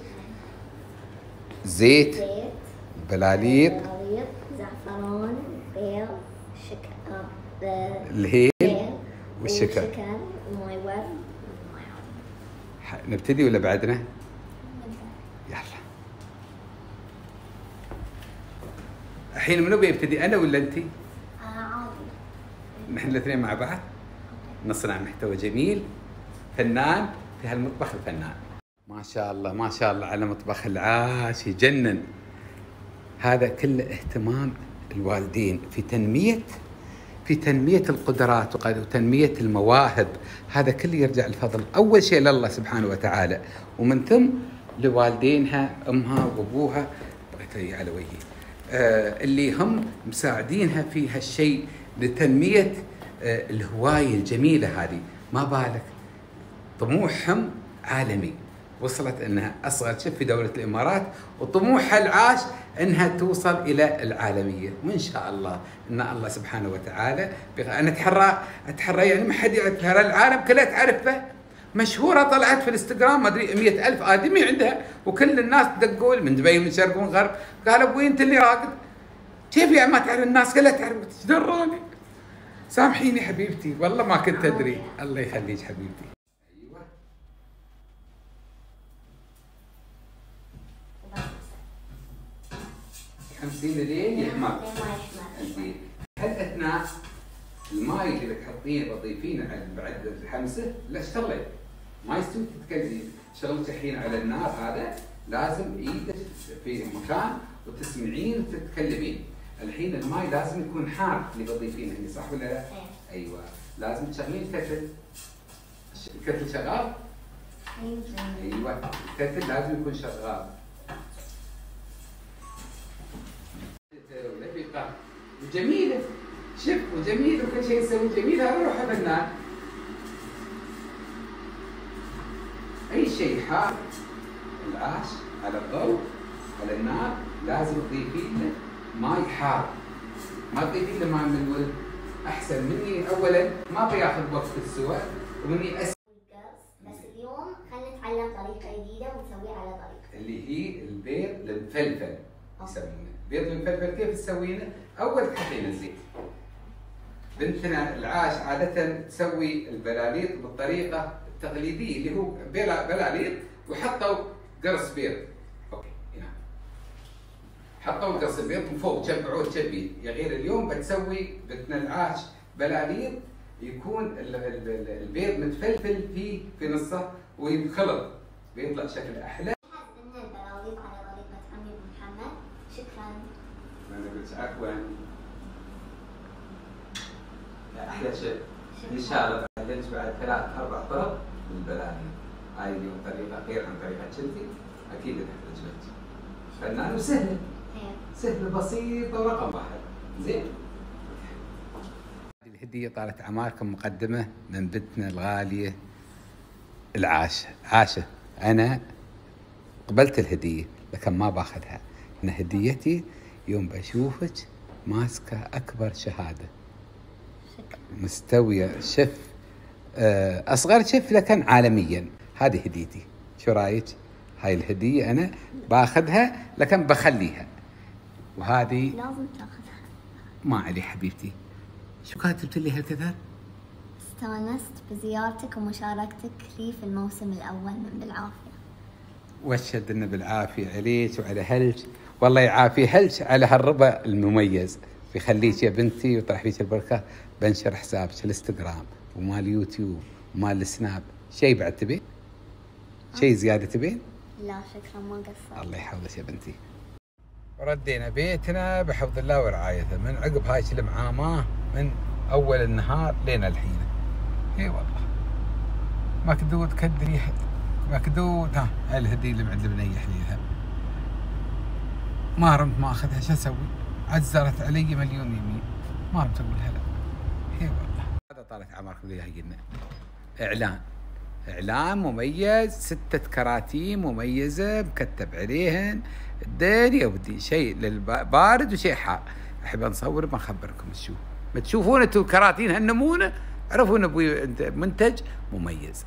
زيت بلاليط زعفران بيض الهيل والشكر. وماي ورد. نبتدي ولا بعدنا؟ يلا. الحين منو بيبتدي انا ولا انت؟ عادي. نحن الاثنين مع بعض نصنع محتوى جميل فنان في هالمطبخ الفنان. ما شاء الله ما شاء الله على مطبخ العاش يجنن. هذا كله اهتمام الوالدين في تنمية القدرات وتنمية المواهب. هذا كله يرجع الفضل أول شيء لله سبحانه وتعالى ومن ثم لوالدينها أمها وأبوها. بغيت على وجهي اللي هم مساعدينها في هالشيء لتنمية الهواية الجميلة هذه. ما بالك طموحهم عالمي وصلت انها اصغر شيف في دوله الامارات، وطموحها العاش انها توصل الى العالميه، وان شاء الله ان الله سبحانه وتعالى انا اتحرى يعني ما حد يعرفها، العالم كلها تعرفها، مشهوره، طلعت في الانستغرام ما ادري 100,000 ادمي عندها، وكل الناس تدقول من دبي من شرق ومن غرب، قالوا ابوي انت اللي راقد، كيف يعني ما تعرف؟ الناس كلها تعرف، ايش دراني؟ سامحيني حبيبتي والله ما كنت ادري. الله يخليك حبيبتي. ايوه تحمسين لين يحمر. لين ما يحمر. زين. هل اثناء الماي اللي بتحطينه بتضيفينه بعد الحمسه لا اشتغلي ما يستوي تتكلمين، شغلتك الحين على النار هذا لازم ايدك في مكان وتسمعين وتتكلمين. الحين الماي لازم يكون حار اللي بتضيفينه هنا، صح ولا لا؟ ايوه لازم تشغلين الكتل. الكتل شغال؟ ايوه الكتل لازم يكون شغال. وجميله شوف وجميل وكل شيء يسوي جميل، هذا روحه فنان. اي شيء حار العاش على الضوء على النار لازم تضيفين له ماي حار، ما تضيفين له ماء من الولد. احسن مني اولا ما بياخذ وقت في السوى ومني بس اليوم خلينا نتعلم طريقه جديده ونسويها على طريقه اللي هي البيض المفلفل يسوونه. البيض المفلفل كيف تسوينه؟ اول تحطين الزيت. بنتنا العاش عادة تسوي البلاليط بالطريقة التقليدية اللي هو بلاليط وحطوا قرص بيض. اوكي هنا حطوا قرص البيض من فوق شبعوه تشبيه. يا غير اليوم بتسوي بنتنا العاش بلاليط يكون البيض متفلفل في نصه وينخلط بيطلع شكل احلى. ان البلاليط على طريقة عمي ابو محمد. شكرا. انا قلت عفوا. احلى شيء ان شاء الله تعلمت بعد 3-4 طرق من البلاليط. هاي اليوم طريقه غير عن طريقه شلتي اكيد انها تعجبك. فنان وسهله سهله بسيطه ورقم واحد. زين. هذه الهديه طالت اعماركم مقدمه من بنتنا الغاليه عاشه. انا قبلت الهديه لكن ما باخذها. ان هديتي يوم بشوفك ماسكه اكبر شهاده مستوية شيف أصغر شيف لكن عالميا. هذه هديتي، شو رايك؟ هاي الهدية أنا باخذها لكن بخليها. وهذه لازم تاخذها. ما علي حبيبتي. شو كاتبت لي هالكثر؟ استانست بزيارتك ومشاركتك لي في الموسم الأول من بالعافية. واشهد إنه بالعافية عليك وعلى هلج. والله يعافي هلج على هالربع المميز. بيخليك يا بنتي ويطرح فيك البركة. بنشر حسابك الانستغرام ومال اليوتيوب ومال السناب. شيء بعد تبين؟ شيء زيادة تبين؟ لا شكرا ما قصرت. الله يحفظك يا بنتي. ردينا بيتنا بحفظ الله ورعايته من عقب هاي المعاماة من أول النهار لين الحين. اي والله مكدود كدري مكدود. ها الهدية اللي معد بنيح ليها ما رمت ما أخذها. شو أسوي؟ عزرت علي مليون يمين ما رمت أقولها لا. اي والله. هذا طالت اعماركم اللي هينا اعلان مميز 6 كراتين مميزه مكتب عليهن الدنيا ودي شيء للبارد وشيء حار. احب نصور ما اخبركم تشوف ما تشوفون انتم الكراتين هالنمونه عرفوا ان ابوي منتج مميز.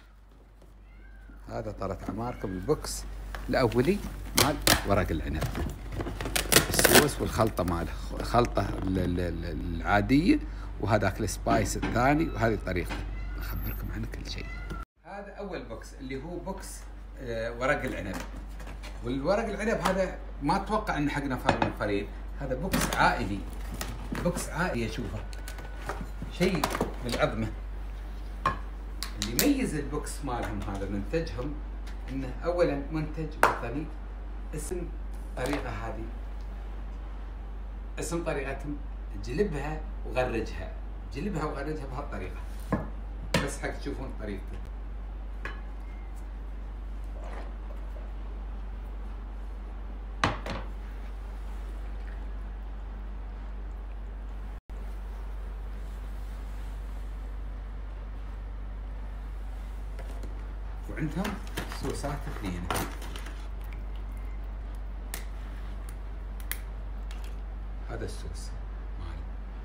هذا طالت اعماركم البوكس الاولي مال ورق العنب السوس والخلطه ماله الخلطه العاديه وهذاك السبايس الثاني وهذه طريقته اخبركم عن كل شيء. هذا اول بوكس اللي هو بوكس ورق العنب. والورق العنب هذا ما اتوقع انه حق نفر من فريق. هذا بوكس عائلي. بوكس عائلي اشوفه شيء بالعظمه. اللي يميز البوكس مالهم هذا منتجهم انه اولا منتج وطني. اسم طريقه هذه اسم طريقتهم جلبها وغرجها. جلبها وغرجها بهالطريقه بس حق تشوفون طريقته. وعندهم صوصات اثنين. هذا الصوص مالي.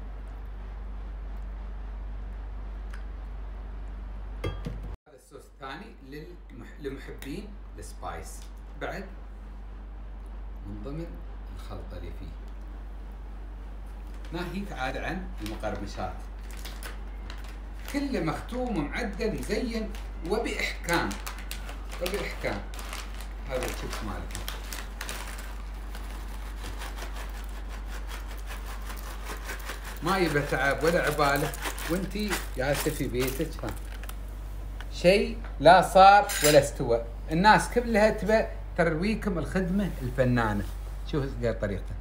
هذا الصوص الثاني لمحبين السبايس، بعد من ضمن الخلطة اللي فيه. ناهيك عاد عن المقرمشات، كله مختوم ومعدل مزين وبإحكام وبإحكام. هذا الشيبس مالك ما يبه تعب ولا عباله، وانتي جالسه في بيتك. ها شيء لا صار ولا استوى، الناس كلها تبى ترويكم الخدمه الفنانه. شوف طريقته،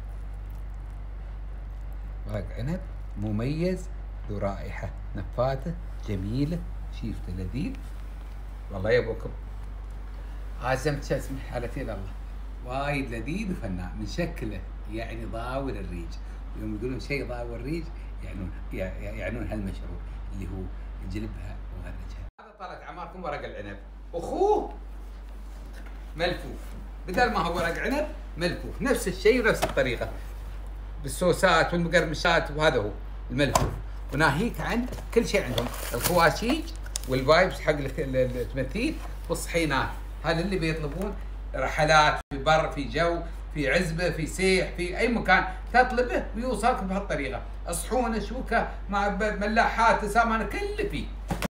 ورق عنب مميز ذو رائحه، نفاته جميله، شيفته لذيذ والله. يا ابوكم عازمت شو اسمه حالتي لله، وايد لذيذ وفنان من شكله، يعني ضاور الريج. يوم يقولون شيء ضاور الريج يعنون هالمشروب اللي هو جلبها وغرجها. هذا طلعت عماركم ورق العنب، اخوه ملفوف، بدل ما هو ورق عنب ملفوف، نفس الشيء ونفس الطريقه بالصوصات والمقرمشات، وهذا هو الملفوف. وناهيك عن كل شيء عندهم، الخواشيج والفايبس حق التمثيل والصحينات. هذا اللي بيطلبون رحلات في بر، في جو، في عزبه، في سيح، في اي مكان تطلبه ويوصلك بهالطريقه. صحونه، شوكه، مع ملاحات، سامانه، كله فيه.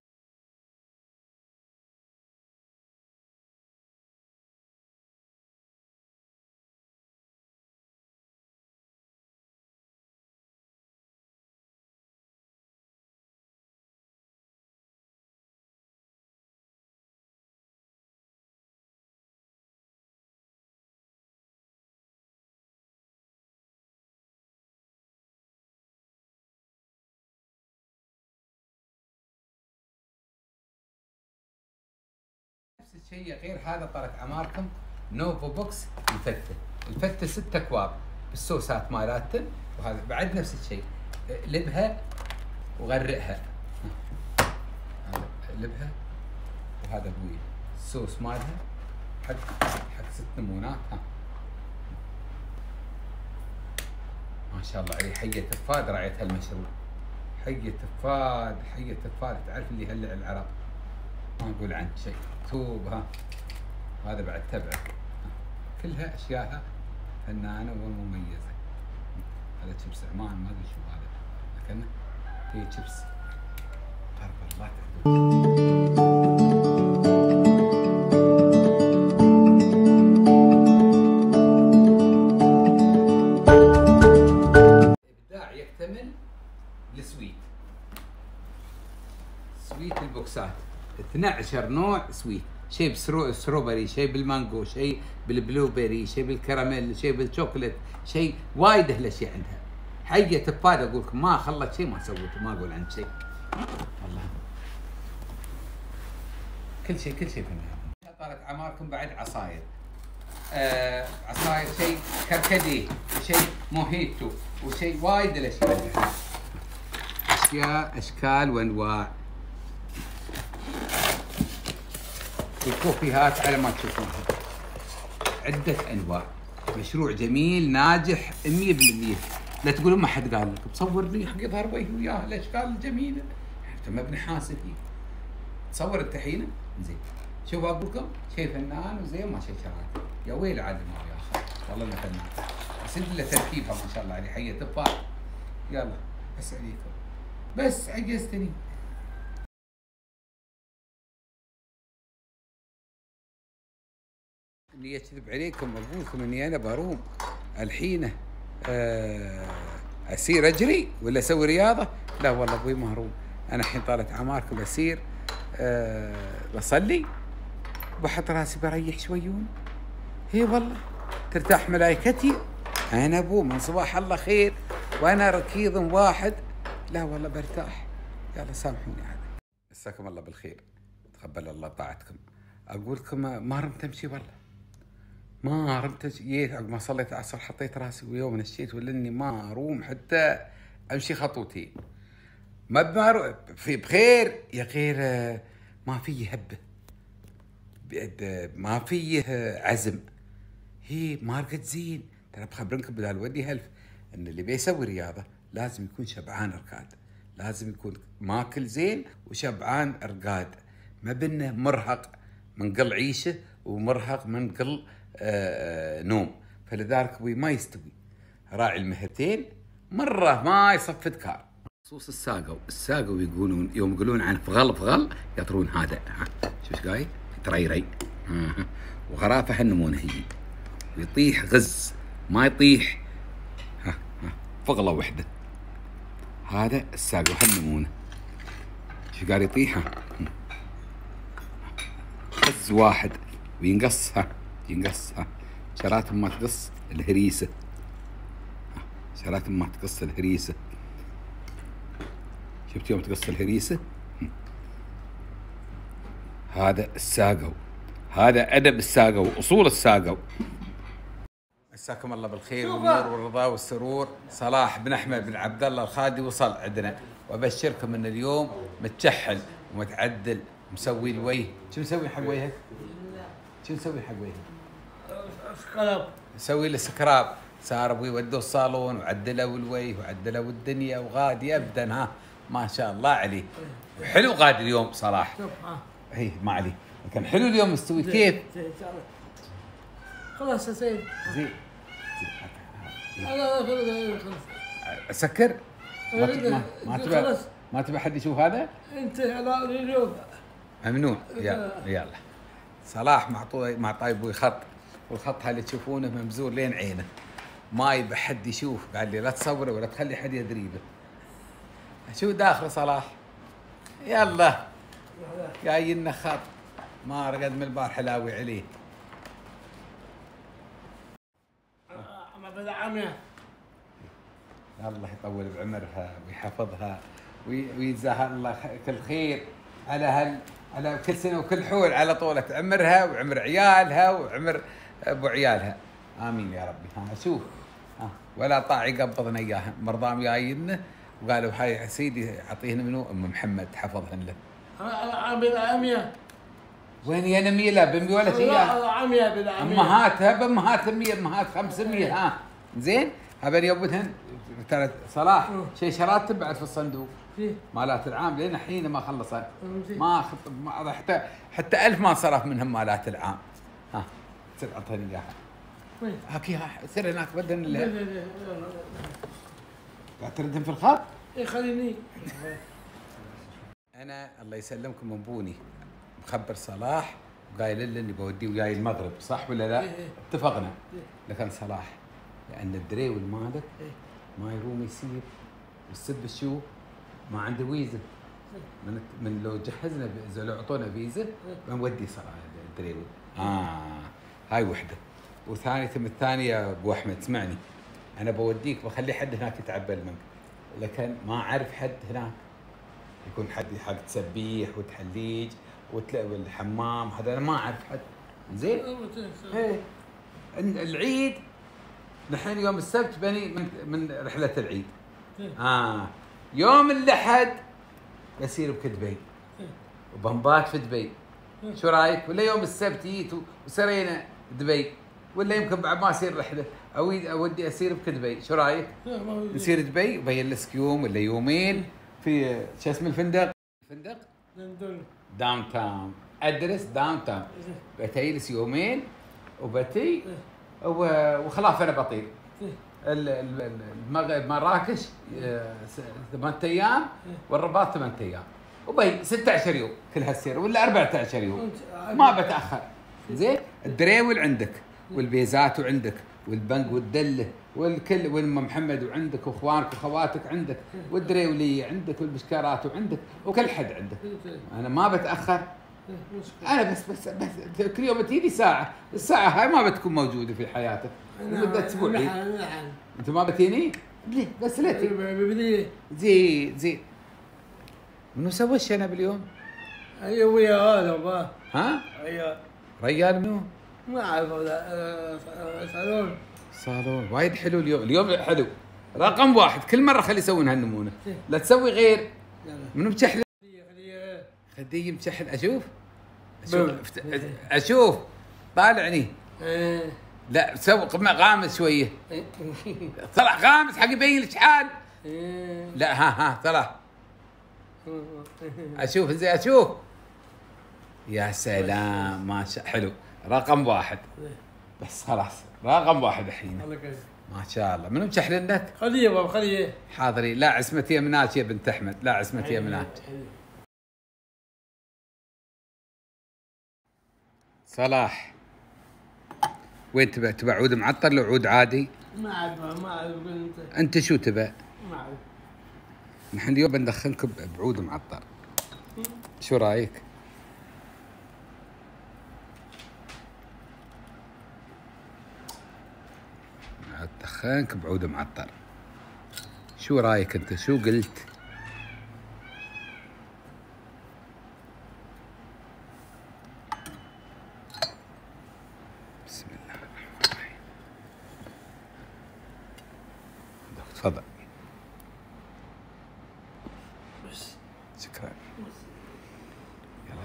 نفس الشيء غير هذا طلعت عماركم نوفو بوكس الفته. الفته 6 اكواب بالصوصات مالتها، وهذا بعد نفس الشيء. لبها وغرقها، لبها، وهذا ابوي الصوص مالها حق 6 نمونات. ها ما شاء الله عليه، حيه تفاد رعيت هالمشروب. حيه تفاد، حيه تفاد، تعرف اللي يهلع العرب، ما نقول عنه شيء. توب. ها هذا بعد تبعه، كلها اشياءها فنانه ومميزه. هذا شيبس عمان، ما ادري شو هذا، لكنه هي شيبس بربر لا الابداع يكتمل السويت. سويت البوكسات 12 نوع سويت، شيء بالستروبري، شيء بالمانجو، شيء بالبلو بيري، شيء بالكراميل، شيء بالشوكولات، شيء وايد هالاشياء عندها. حيه تفاد اقول لكم ما خلت شيء ما سوته، ما اقول عن شيء والله. كل شيء فنان. طالت عماركم بعد عصاير، عصاير شيء كركديه، وشيء موهيتو، وشيء وايد الاشياء، اشكال وانواع. الكوفيهات على ما تشوفونها عدة أنواع. مشروع جميل ناجح 100%. لا تقولون ما حد قال لك، بصور لي حق يظهر وجهي وياه الأشكال الجميلة، أنت مبني حاسب فيه. تصور الطحينة زين، شوف أقول لكم شيء فنان وزين، ما شيء شراكة. يا ويل عاد ما يا أخي والله إنه فنان، بس إلا تركيبها ما شاء الله عليه، حية تفاح. يلا بس عليكم، بس عجزتني. اني اكذب عليكم اقول لكم اني انا بروم الحين اسير اجري ولا اسوي رياضه؟ لا والله ابوي مهروم. انا الحين طالت عماركم اسير بصلي، بحط راسي بريح شويون. هي والله ترتاح ملائكتي. انا ابو من صباح الله خير وانا ركيض واحد، لا والله برتاح. يلا سامحوني عاد. مساكم الله بالخير، تقبل الله طاعتكم. اقول لكم ما رمت امشي والله، ما رمت. جيت عقب ما صليت العصر حطيت راسي ويوم نشيت ولا اني ما اروم حتى امشي خطوتين. ما في بخير يا غير ما في هبه ما فيه عزم. هي ماركت زين. ترى بخبرنكم بدال ودي هلف ان اللي بيسوي رياضه لازم يكون شبعان رقاد، لازم يكون ماكل زين وشبعان رقاد، ما بينه مرهق من قل عيشه ومرهق من قل نوم. فلذلك ابوي ما يستوي راعي المهرتين مره ما يصف دكار. خصوص الساقوا يقولون يوم يقولون عن فغل يطرون هذا شو ايش قايل؟ تريري وغرافه هالنمونه هي ويطيح غز ما يطيح فغله وحده. هذا الساقوا هالنمونه شو قال يطيح غز واحد وينقص ينقص شراتهم ما تقص الهريسه، شراتهم ما تقص الهريسه. شفت يوم تقص الهريسه؟ هذا الساقوا، هذا ادب الساقوا واصول الساقوا. مساكم الله بالخير والنور والرضا والسرور. صلاح بن احمد بن عبد الله الخادي وصل عندنا، وابشركم ان اليوم متشحل ومتعدل مسوي الوجه. شو مسوي حق وجهك؟ شو مسوي حق وجهك؟ سكراب. مسوي له سكراب. صار ابوي ودوه الصالون وعدلوا الوجه وعدلوا الدنيا وغادي ابدا. ها ما شاء الله عليه. حلو غادي اليوم صلاح. هي ما عليه، لكن حلو اليوم مستوي كيف؟ خلاص يا سيد. زين. خلاص. اسكر؟ ما تبي حد يشوف هذا؟ انت على اليوم ممنوع. يلا صلاح معطاي ابوي خط، والخط هذا اللي تشوفونه ممزور لين عينه، ما يبي حد يشوف. قال لي لا تصوره ولا تخلي حد يدري به. شو داخل صلاح؟ يلا جاي لنا خط ما رقد من البارحه حلاوي عليه. الله يطول بعمرها ويحفظها ويجزاها الله كل خير على كل سنه وكل حول على طولة عمرها وعمر عيالها وعمر ابو عيالها. امين يا ربي. شوف ولا طاع يقبضنا اياها. مرضام جايين وقالوا هاي سيدي اعطيهن منو ام محمد حفظهن له. عمية وين يا نمية؟ لا ب100 ولا شيء. عمية بالعمية. امهاتها بامهات 100 امهات 500. زين هبل يبوتهن. ترى صلاح شيء شراتب بعد في الصندوق مالات العام لين الحين ما خلصت. ما حتى 1000 ما صرف منهم مالات العام. تصير اعطيني اياها. وين؟ هاكيها تصير هناك بدن لا قاعد تردهم في الخط؟ اي خليني. انا الله يسلمكم من بوني مخبر صلاح وقايل له اني بوديه وياي المغرب، صح ولا لا؟ اتفقنا. لكن صلاح لان الدريول مالك ما يروم يسير والسب شو ما عنده فيزا. من لو جهزنا لو اعطونا فيزا بنودي صراحه الدريول. هاي وحده. وثانية الثانية ابو احمد اسمعني، انا بوديك بخلي حد هناك يتعبى المنك، لكن ما اعرف حد هناك يكون حد حق تسبيح وتحليج والحمام. هذا انا ما اعرف حد. زين؟ ايه العيد نحن يوم السبت بني من رحلة العيد. يوم الأحد بسير بكدبي وبنبات في دبي. شو رايك؟ ولا يوم السبت جيت وسرينا دبي، ولا يمكن بعد ما اصير رحله اودي اسير بكدبي. شو رايك؟ نسير دبي وبيلسك يوم ولا يومين في شو اسم الفندق؟ داون تاون. ادرس داون تاون. بتجلس يومين وبتي وخلاص انا بطير. مراكش 8 ايام والرباط 8 ايام وبي 16 يوم كل هالسير ولا 14 يوم ما بتاخر. زين؟ الدريول عندك والبيزات وعندك والبنك والدله والكل والام محمد وعندك واخوانك واخواتك عندك والدريوليه عندك والبشكارات وعندك وكل حد عندك. انا ما بتاخر. انا بس كل يوم تجيني ساعه، الساعه هاي ما بتكون موجوده في حياتك لمده اسبوعين. انت ما بتيني؟ ليه؟ بس لا تي. زين منو سوى الشنب اليوم؟ ايوه ويا هذا ها؟ ايوه ريال منو؟ ما اعرف. صالون وايد حلو اليوم حلو. رقم 1 كل مره خلي يسوون هالنمونه، لا تسوي غير. منو مشحل؟ خديه مشحل اشوف. اشوف طالعني. إيه. لا سوي غامس شويه. طلع غامس حق يبين الاشحال. إيه. لا ها طلع. اشوف زي اشوف. يا سلام ما شاء حلو. رقم واحد. بس خلاص رقم واحد الحين. الله يكرمك. ما شاء الله. منو مشحلن لك؟ خليه يا بابا خليه. حاضري. لا عصمة يمناك يا بنت احمد. لا عصمة يمناك. صلاح وين تبى عود معطر لو عود عادي؟ ما عاد قول انت. انت شو تبى؟ ما عاد. نحن اليوم بندخنكم بعود معطر. شو رايك؟ ادخنك بعود معطر. شو رايك انت؟ شو قلت؟ بسم الله الرحمن الرحيم. تفضل. بس. شكرا. يلا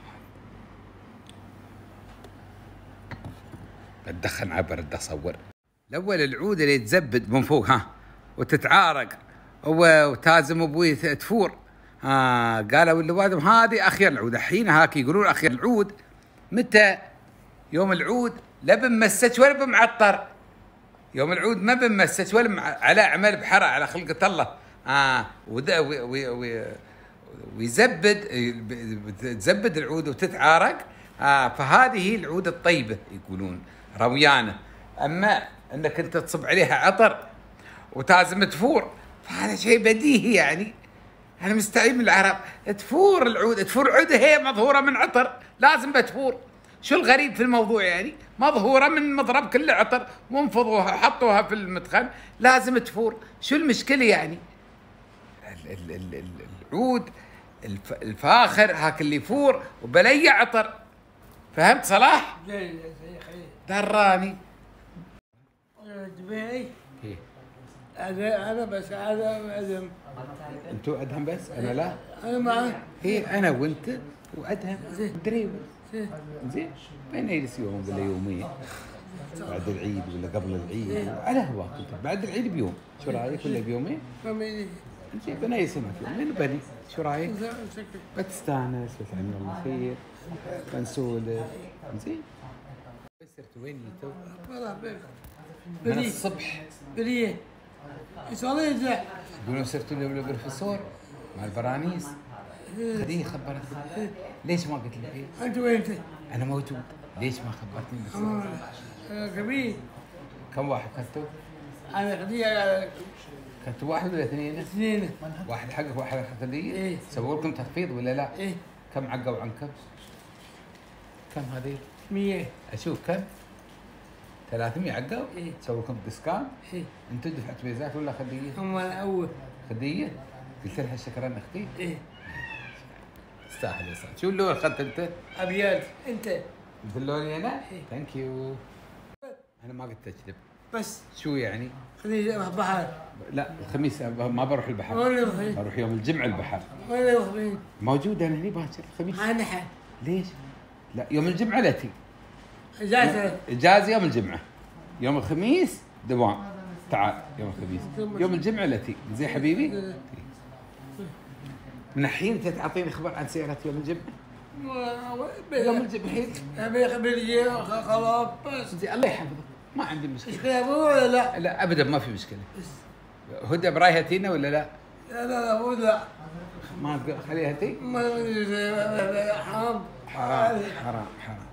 اتدخن عبر اصور. الاول العود اللي تزبد من فوق وتتعارق وتازم ابوي تفور. قالوا اللوادم هذه اخير العود. الحين هاك يقولون اخير العود متى؟ يوم العود لا بمسج ولا بمعطر. يوم العود ما بمسج ولا على عمل بحرة على خلقة الله. ويزبد تزبد العود وتتعارق. فهذه هي العود الطيبة يقولون رويانة. اما انك انت تصب عليها عطر وتازم تفور فهذا شيء بديهي يعني. انا مستعيب من العرب تفور العود. تفور عودها هي مظهورة من عطر لازم بتفور. شو الغريب في الموضوع يعني؟ مظهورة من مضرب كل عطر وانفضوها حطوها في المدخن لازم تفور. شو المشكلة يعني؟ العود الفاخر هاك اللي يفور وبلي عطر. فهمت صلاح؟ دراني. دبي. إيه؟ انا بس هذا ادهم. انتوا ادهم بس انا لا. انا معه. ايه انا وانت وادهم دريوي. زين بين يجلس يوم ولا يومين بعد العيد ولا قبل العيد على هواك انت. بعد العيد بيوم شو رايك ولا بيومين؟ زين بني سنة يومين بني شو رايك؟ بتستانس بتعمل الله خير بنسولف. زين صرت وين تو؟ والله من الصبح بريه يسولي يرجع. يقولون صرتوا البروفيسور مع البرانيس. خديه خبرت. ليش ما قلت لي؟ انت وين انت؟ انا موجود. ليش ما خبرتني؟ كبير. كم واحد كنتوا؟ انا خديه. كنتوا واحد ولا اثنين؟ اثنين. واحد حقك واحد حق خديه؟ ايه. سووا لكم تخفيض ولا لا؟ ايه. كم عقوا عنكم؟ كم هذه؟ 100. اشوف كم؟ 300 عقوا؟ ايه. سووا لكم ديسكاونت؟ ايه. انتوا دفعت بيزات ولا خديه؟ هم الاول. خديه؟ قلت لها شكرا اختي؟ ايه. تستاهل يا صاحبي. شو اللون اخذت انت؟ ابيض. انت؟ مثل لوني انا؟ إيه. ثانك يو. انا ما قلت تكذب. بس. شو يعني؟ خليه بحر. لا الخميس ما بروح البحر. وين روحين؟ بروح يوم الجمعة البحر. وين روحين؟ موجود انا هني باكر الخميس. نحن. ليش؟ لا يوم الجمعة لا تي. اجازة. اجازة يوم الجمعة. يوم الخميس دوام. تعال يوم الخميس. يوم الجمعة لا تي. زين حبيبي؟ من الحين انت تعطيني خبر عن سيارة يوم الجمعة؟ يوم الجمعة الحين. ابي خبريه خلاص بس. زين الله يحفظك. ما عندي مشكلة. يخافون ولا لا؟ لا ابدا ما في مشكلة. هدى برايها تينا ولا لا؟ لا مو لا. ما خليها تي؟ ما حرام. حرام حرام حرام.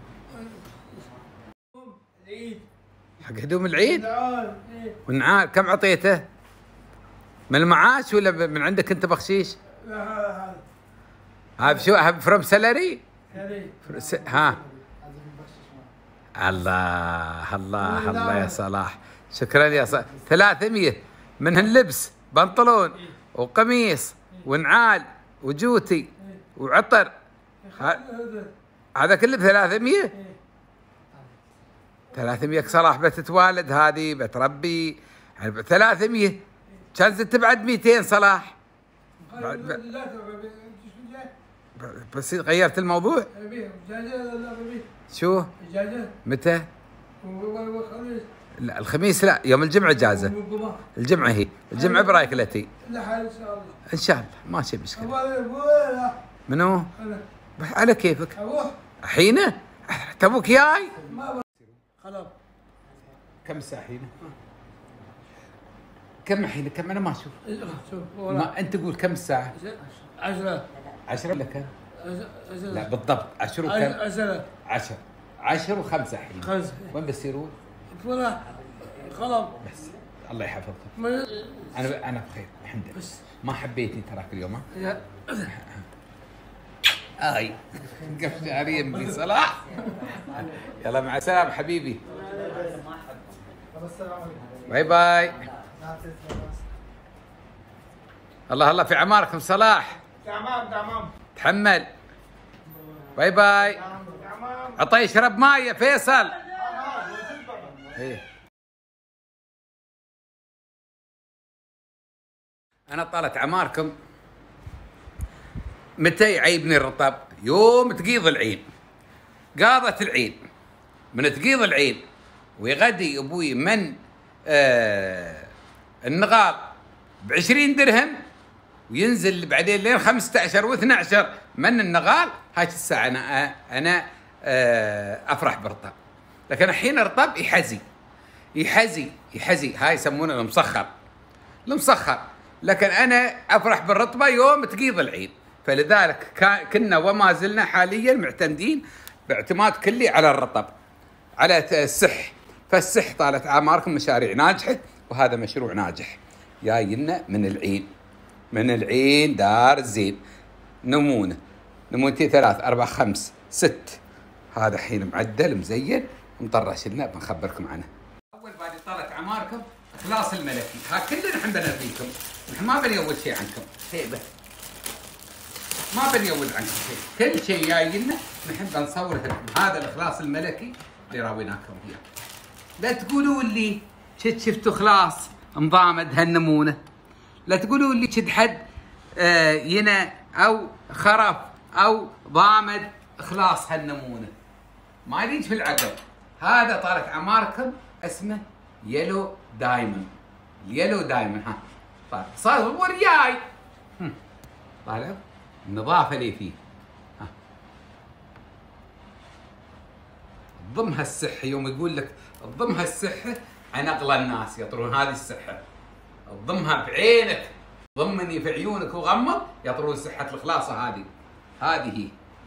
العيد. حق هدوم العيد؟ تعال. والنعال كم عطيته؟ من المعاش ولا من عندك انت بخشيش؟ لا هذا شو فروم سالري؟ هذا. ها الله الله الله يا صلاح. شكرا يا صلاح. 300 من اللبس بنطلون وقميص ونعال وجوتي وعطر. هذا كله ب 300. 300 صلاح بتتوالد هذه بتربي يعني 300 كان زدت بعد 200 صلاح. بس غيرت الموضوع. دجاجة لا ببي. شو؟ دجاجة. متى؟ والخميس. لا الخميس لا، يوم الجمعة اجازة. الجمعة هي، الجمعة برايك التي؟ لا حال ان شاء الله. ان شاء الله ماشي مشكلة. ابوي منو؟ انا. على كيفك. ابوه. حينه؟ تبوك جاي؟ ما خلاص. كم الساعة حينه؟ كم حينه؟ كم انا ما اشوف. شوف ما انت قول كم الساعة؟ 10. 10 ولا كم؟ 10. لا بالضبط 10 وكم؟ 10. 10 10 و5 حين 5. وين بيصيرون؟ فلا خلاص. بس الله يحفظك. من انا بخير الحمد لله. بس. ما حبيتني تراك اليوم ها؟ يا اي قف شعريا بن صلاح. يلا مع السلامة حبيبي. باي باي. الله الله في عماركم صلاح. تمام. تحمل. باي باي. عطيه يشرب ماي فيصل. ايه انا طالت عماركم متى يعيبني الرطب؟ يوم تقيض العين. قاضت العين، من تقيض العين ويغدي ابوي من النغال ب20 درهم وينزل بعدين لين 15 و12 من النغال. هاي الساعة انا افرح برطب. لكن الحين الرطب يحزي هاي يسمونه المسخر. لكن انا افرح بالرطبه يوم تقيض العين. فلذلك كنا وما زلنا حاليا معتمدين باعتماد كلي على الرطب، على السح. فالسح طالت اعماركم مشاريع ناجحه، وهذا مشروع ناجح جاي لنا من العين دار الزين. نمونتي 3 4 5 6. هذا حين معدل مزين مطرش لنا بنخبركم عنه. اول بعد طالت اعماركم اخلاص الملكي. ها كلنا نحن بنرضيكم، نحن ما بنيود شيء عنكم، هيبه ما بنيود عنكم شيء، كل شيء جاي لنا نحن بنصور لكم. هذا الاخلاص الملكي اللي راويناكم اياه. لا تقولوا لي شفتوا خلاص مضامد هالنمونه، لا تقولوا لي شد حد ينا او خرف او ضامد اخلاص هالنمونه، ما يليج في العقل. هذا طالت عماركم اسمه يلو دايموند. اليلو دايموند ها طالع صار ورياي طالع النظافه اللي فيه. ها ضمها الصحه. يوم يقول لك ضمها الصحه عن اغلى الناس يطرون هذه الصحه. ضمها بعينك، ضمني في عيونك وغمض يطرون صحه الخلاصه. هذه هي.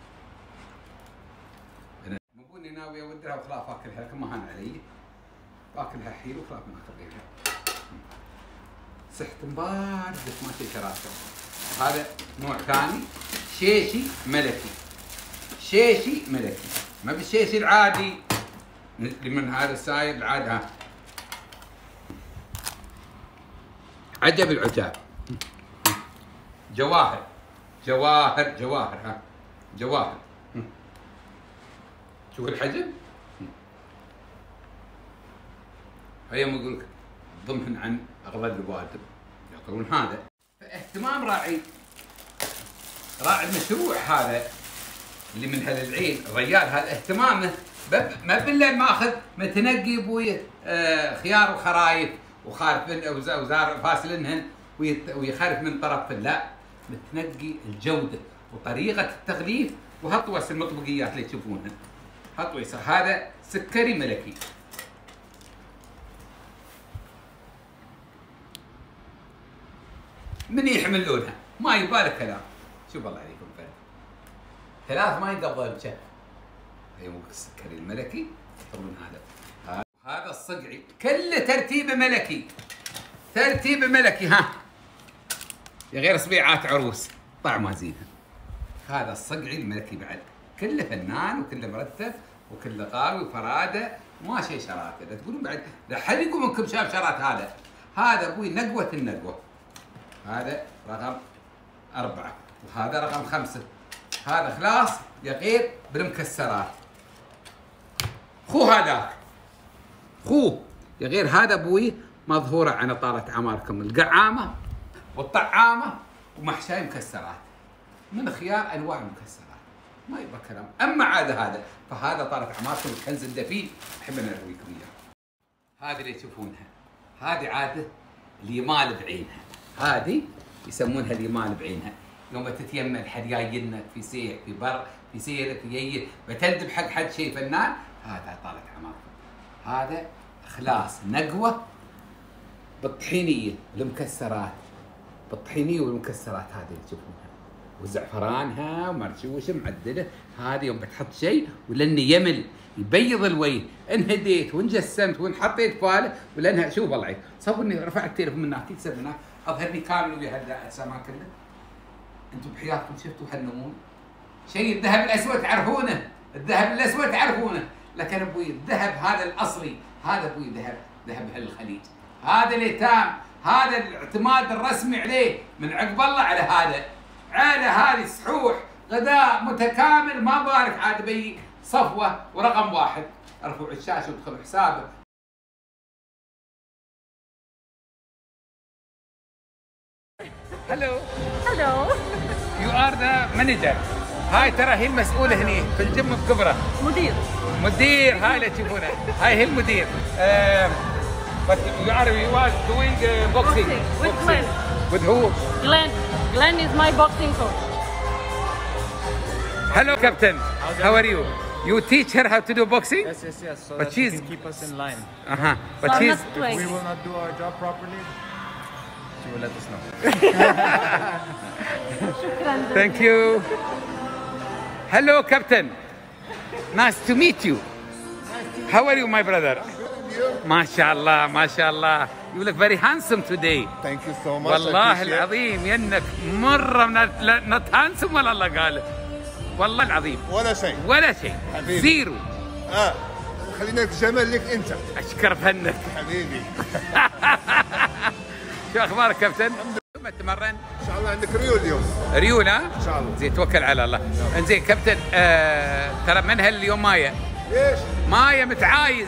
انا مبوني ناوي اودها وخلاص اكلها لكن ما هان علي. باكلها حيل وخلاص ما اخذ غيرها. صحت مبارد بس ما شي شراسه. هذا نوع ثاني شيشي ملكي. ما بالشيشي العادي اللي من هذا الساير العادي. ها عجب العجاب. جواهر ها جواهر. شوف الحجم. هيا يقول لك ضمن عن اغلى البوادر يعطون هذا. فاهتمام راعي المشروع هذا اللي من هالعين الرجال، هذا اهتمامه ما بالله ماخذ متنقي ابوي خيار وخرايف وخارف وزار فاسلنهن ويخرف من طرف. لا، متنقي الجوده وطريقه التغليف وهطوس المطبقيات اللي تشوفونها. هطوس هذا سكري ملكي. من يحملونها ما يبالي كلام. شوف الله عليكم فرد 3 ما يقبل بشهر. يوم السكري الملكي يحطون هذا الصقعي كله ترتيبه ملكي. ها يا غير صبيعات عروس طعمها زينها. هذا الصقعي الملكي بعد كله فنان وكله مرتب وكله قاوي وفراده ما شيء شراته. لا تقولون بعد لا حد يقول منكم شاف شرات. هذا ابوي نقوه النقوه. هذا رقم 4 وهذا رقم 5. هذا خلاص يا غير بالمكسرات. هذاك يا غير. هذا ابوي مظهوره عن طالت عماركم القعامه والطعامه ومحشاي مكسرات. من خيار انواع المكسرات، ما يبغى كلام. اما عاد هذا فهذا طالت اعماركم الكنز الدفين، احب ان ارويكم اياه. هذه اللي تشوفونها هذه عاده اليمال بعينها، هذه يسمونها اليمال بعينها. يوم تتيمم حد جايلنا في سيح في بر في سير في يي بتندب حق حد شيء فنان، هذا طالت اعماركم. هذا اخلاص نقوه بالطحينيه والمكسرات، بالطحينيه والمكسرات هذه اللي تشوفونها وزعفرانها ومرشوشه معدله. هذه يوم بتحط شيء ولانه يمل يبيض الوجه، ان هديت وان جسمت وان حطيت فاله ولانها شوف والله عيب. صورني رفعت التليفون من هناك تكسب من هناك اظهرني كامل ويا هالسامان كله. انتم بحياتكم شفتوا هالنمون؟ شيء الذهب الاسود تعرفونه، الذهب الاسود تعرفونه، لكن ابوي الذهب هذا الاصلي، هذا ابوي ذهب هالخليج، هذا اليتام، هذا الاعتماد الرسمي عليه من عقب الله على هذا. عيله هذه صحوح غذاء متكامل، ما بارك عاد بي صفوه ورقم واحد. ارفعوا الشاشه وادخلوا حسابه. هلو هلو يو ار ذا مانجر. هاي ترى هي المسؤوله هني في الجيم بكبره. مدير هاي اللي تشوفونها، هاي هي المدير. But you are doing boxing with Glenn. With who? Glenn is my boxing coach. Hello, Captain. How are you? You teach her how to do boxing? Yes. So But that she's she can keep us in line. But So she's. not If we will not do our job properly, she will let us know. Thank you. Hello, Captain. Nice to meet you. How are you, my brother? MashaAllah, MashaAllah. You look very handsome today. Thank you so much. والله العظيم ينك مرة not handsome ولا الله قال. والله العظيم. ولا شيء. حبيبي. زيرو. خلينا الجمال لك انت. اشكر فنك. حبيبي. شو اخبارك كابتن؟ ثم تتمرن؟ ان شاء الله عندك ريول اليوم. ريول ها؟ ان شاء الله. زين توكل على الله. انزين كابتن ترى من هاليوم مايا. ليش؟ مايا متعايز.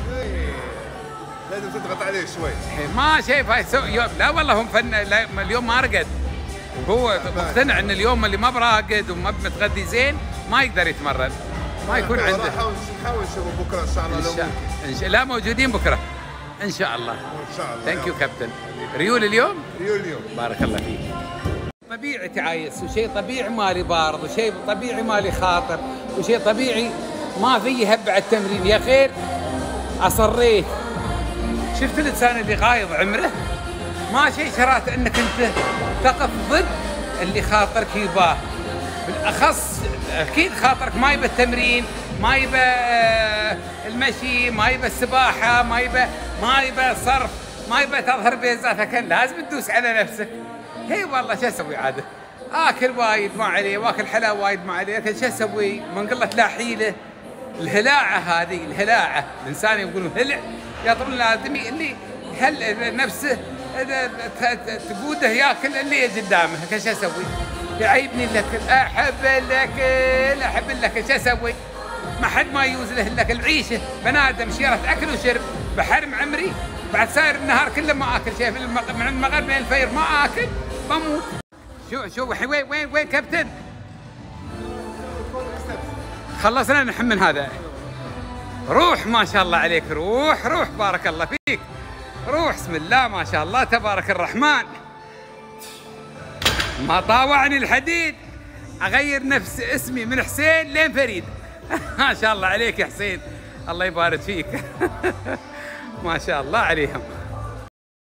لازم تضغط عليه شوي. ما شايف هاي لا والله هم اليوم ما رقد. هو مقتنع ان اليوم اللي ما براقد وما متغذي زين ما يقدر يتمرن. ما يكون عنده. نحاول نشوفه بكره ان شاء الله لو ممكن. لا موجودين بكره ان شاء الله. ان شاء الله. ثانك يو كابتن. ريول اليوم؟ ريول اليوم. بارك الله فيك. طبيعي تعايس وشيء طبيعي مالي بارض وشيء طبيعي مالي خاطر وشيء طبيعي ما في هبع التمرين. يا خير اصريت. شفت الانسان اللي غايض عمره؟ ما شيء شرات انك انت تقف ضد اللي خاطرك يباه. بالاخص اكيد خاطرك ما يبى التمرين، ما يبى المشي، ما يبى السباحه، ما يبى الصرف، ما يبى تظهر بذاتك، لازم تدوس على نفسك. هي والله شو اسوي عاده؟ اكل وايد ما عليه واكل حلا وايد ما عليه، لكن شو اسوي؟ من قله لا حيله. الهلاعه هذه الهلاعه، الانسان يقولون هلع يطول الادمي اللي هل نفسه تقوده ياكل اللي قدامه. شو اسوي؟ يعيبني الاكل، احب الاكل احب الاكل، شو اسوي؟ ما حد ما يوز له الا العيشه، بنادم شيره اكل وشرب، بحرم عمري بعد ساير النهار كله ما اكل شيء، من المغرب لين الفجر ما اكل بموت. شو وين كابتن؟ خلصنا نحن من هذا. روح ما شاء الله عليك، روح بارك الله فيك، روح بسم الله ما شاء الله تبارك الرحمن. ما طاوعني الحديد اغير نفس اسمي من حسين لين فريد. ما شاء الله عليك يا حسين، الله يبارك فيك. ما شاء الله عليهم.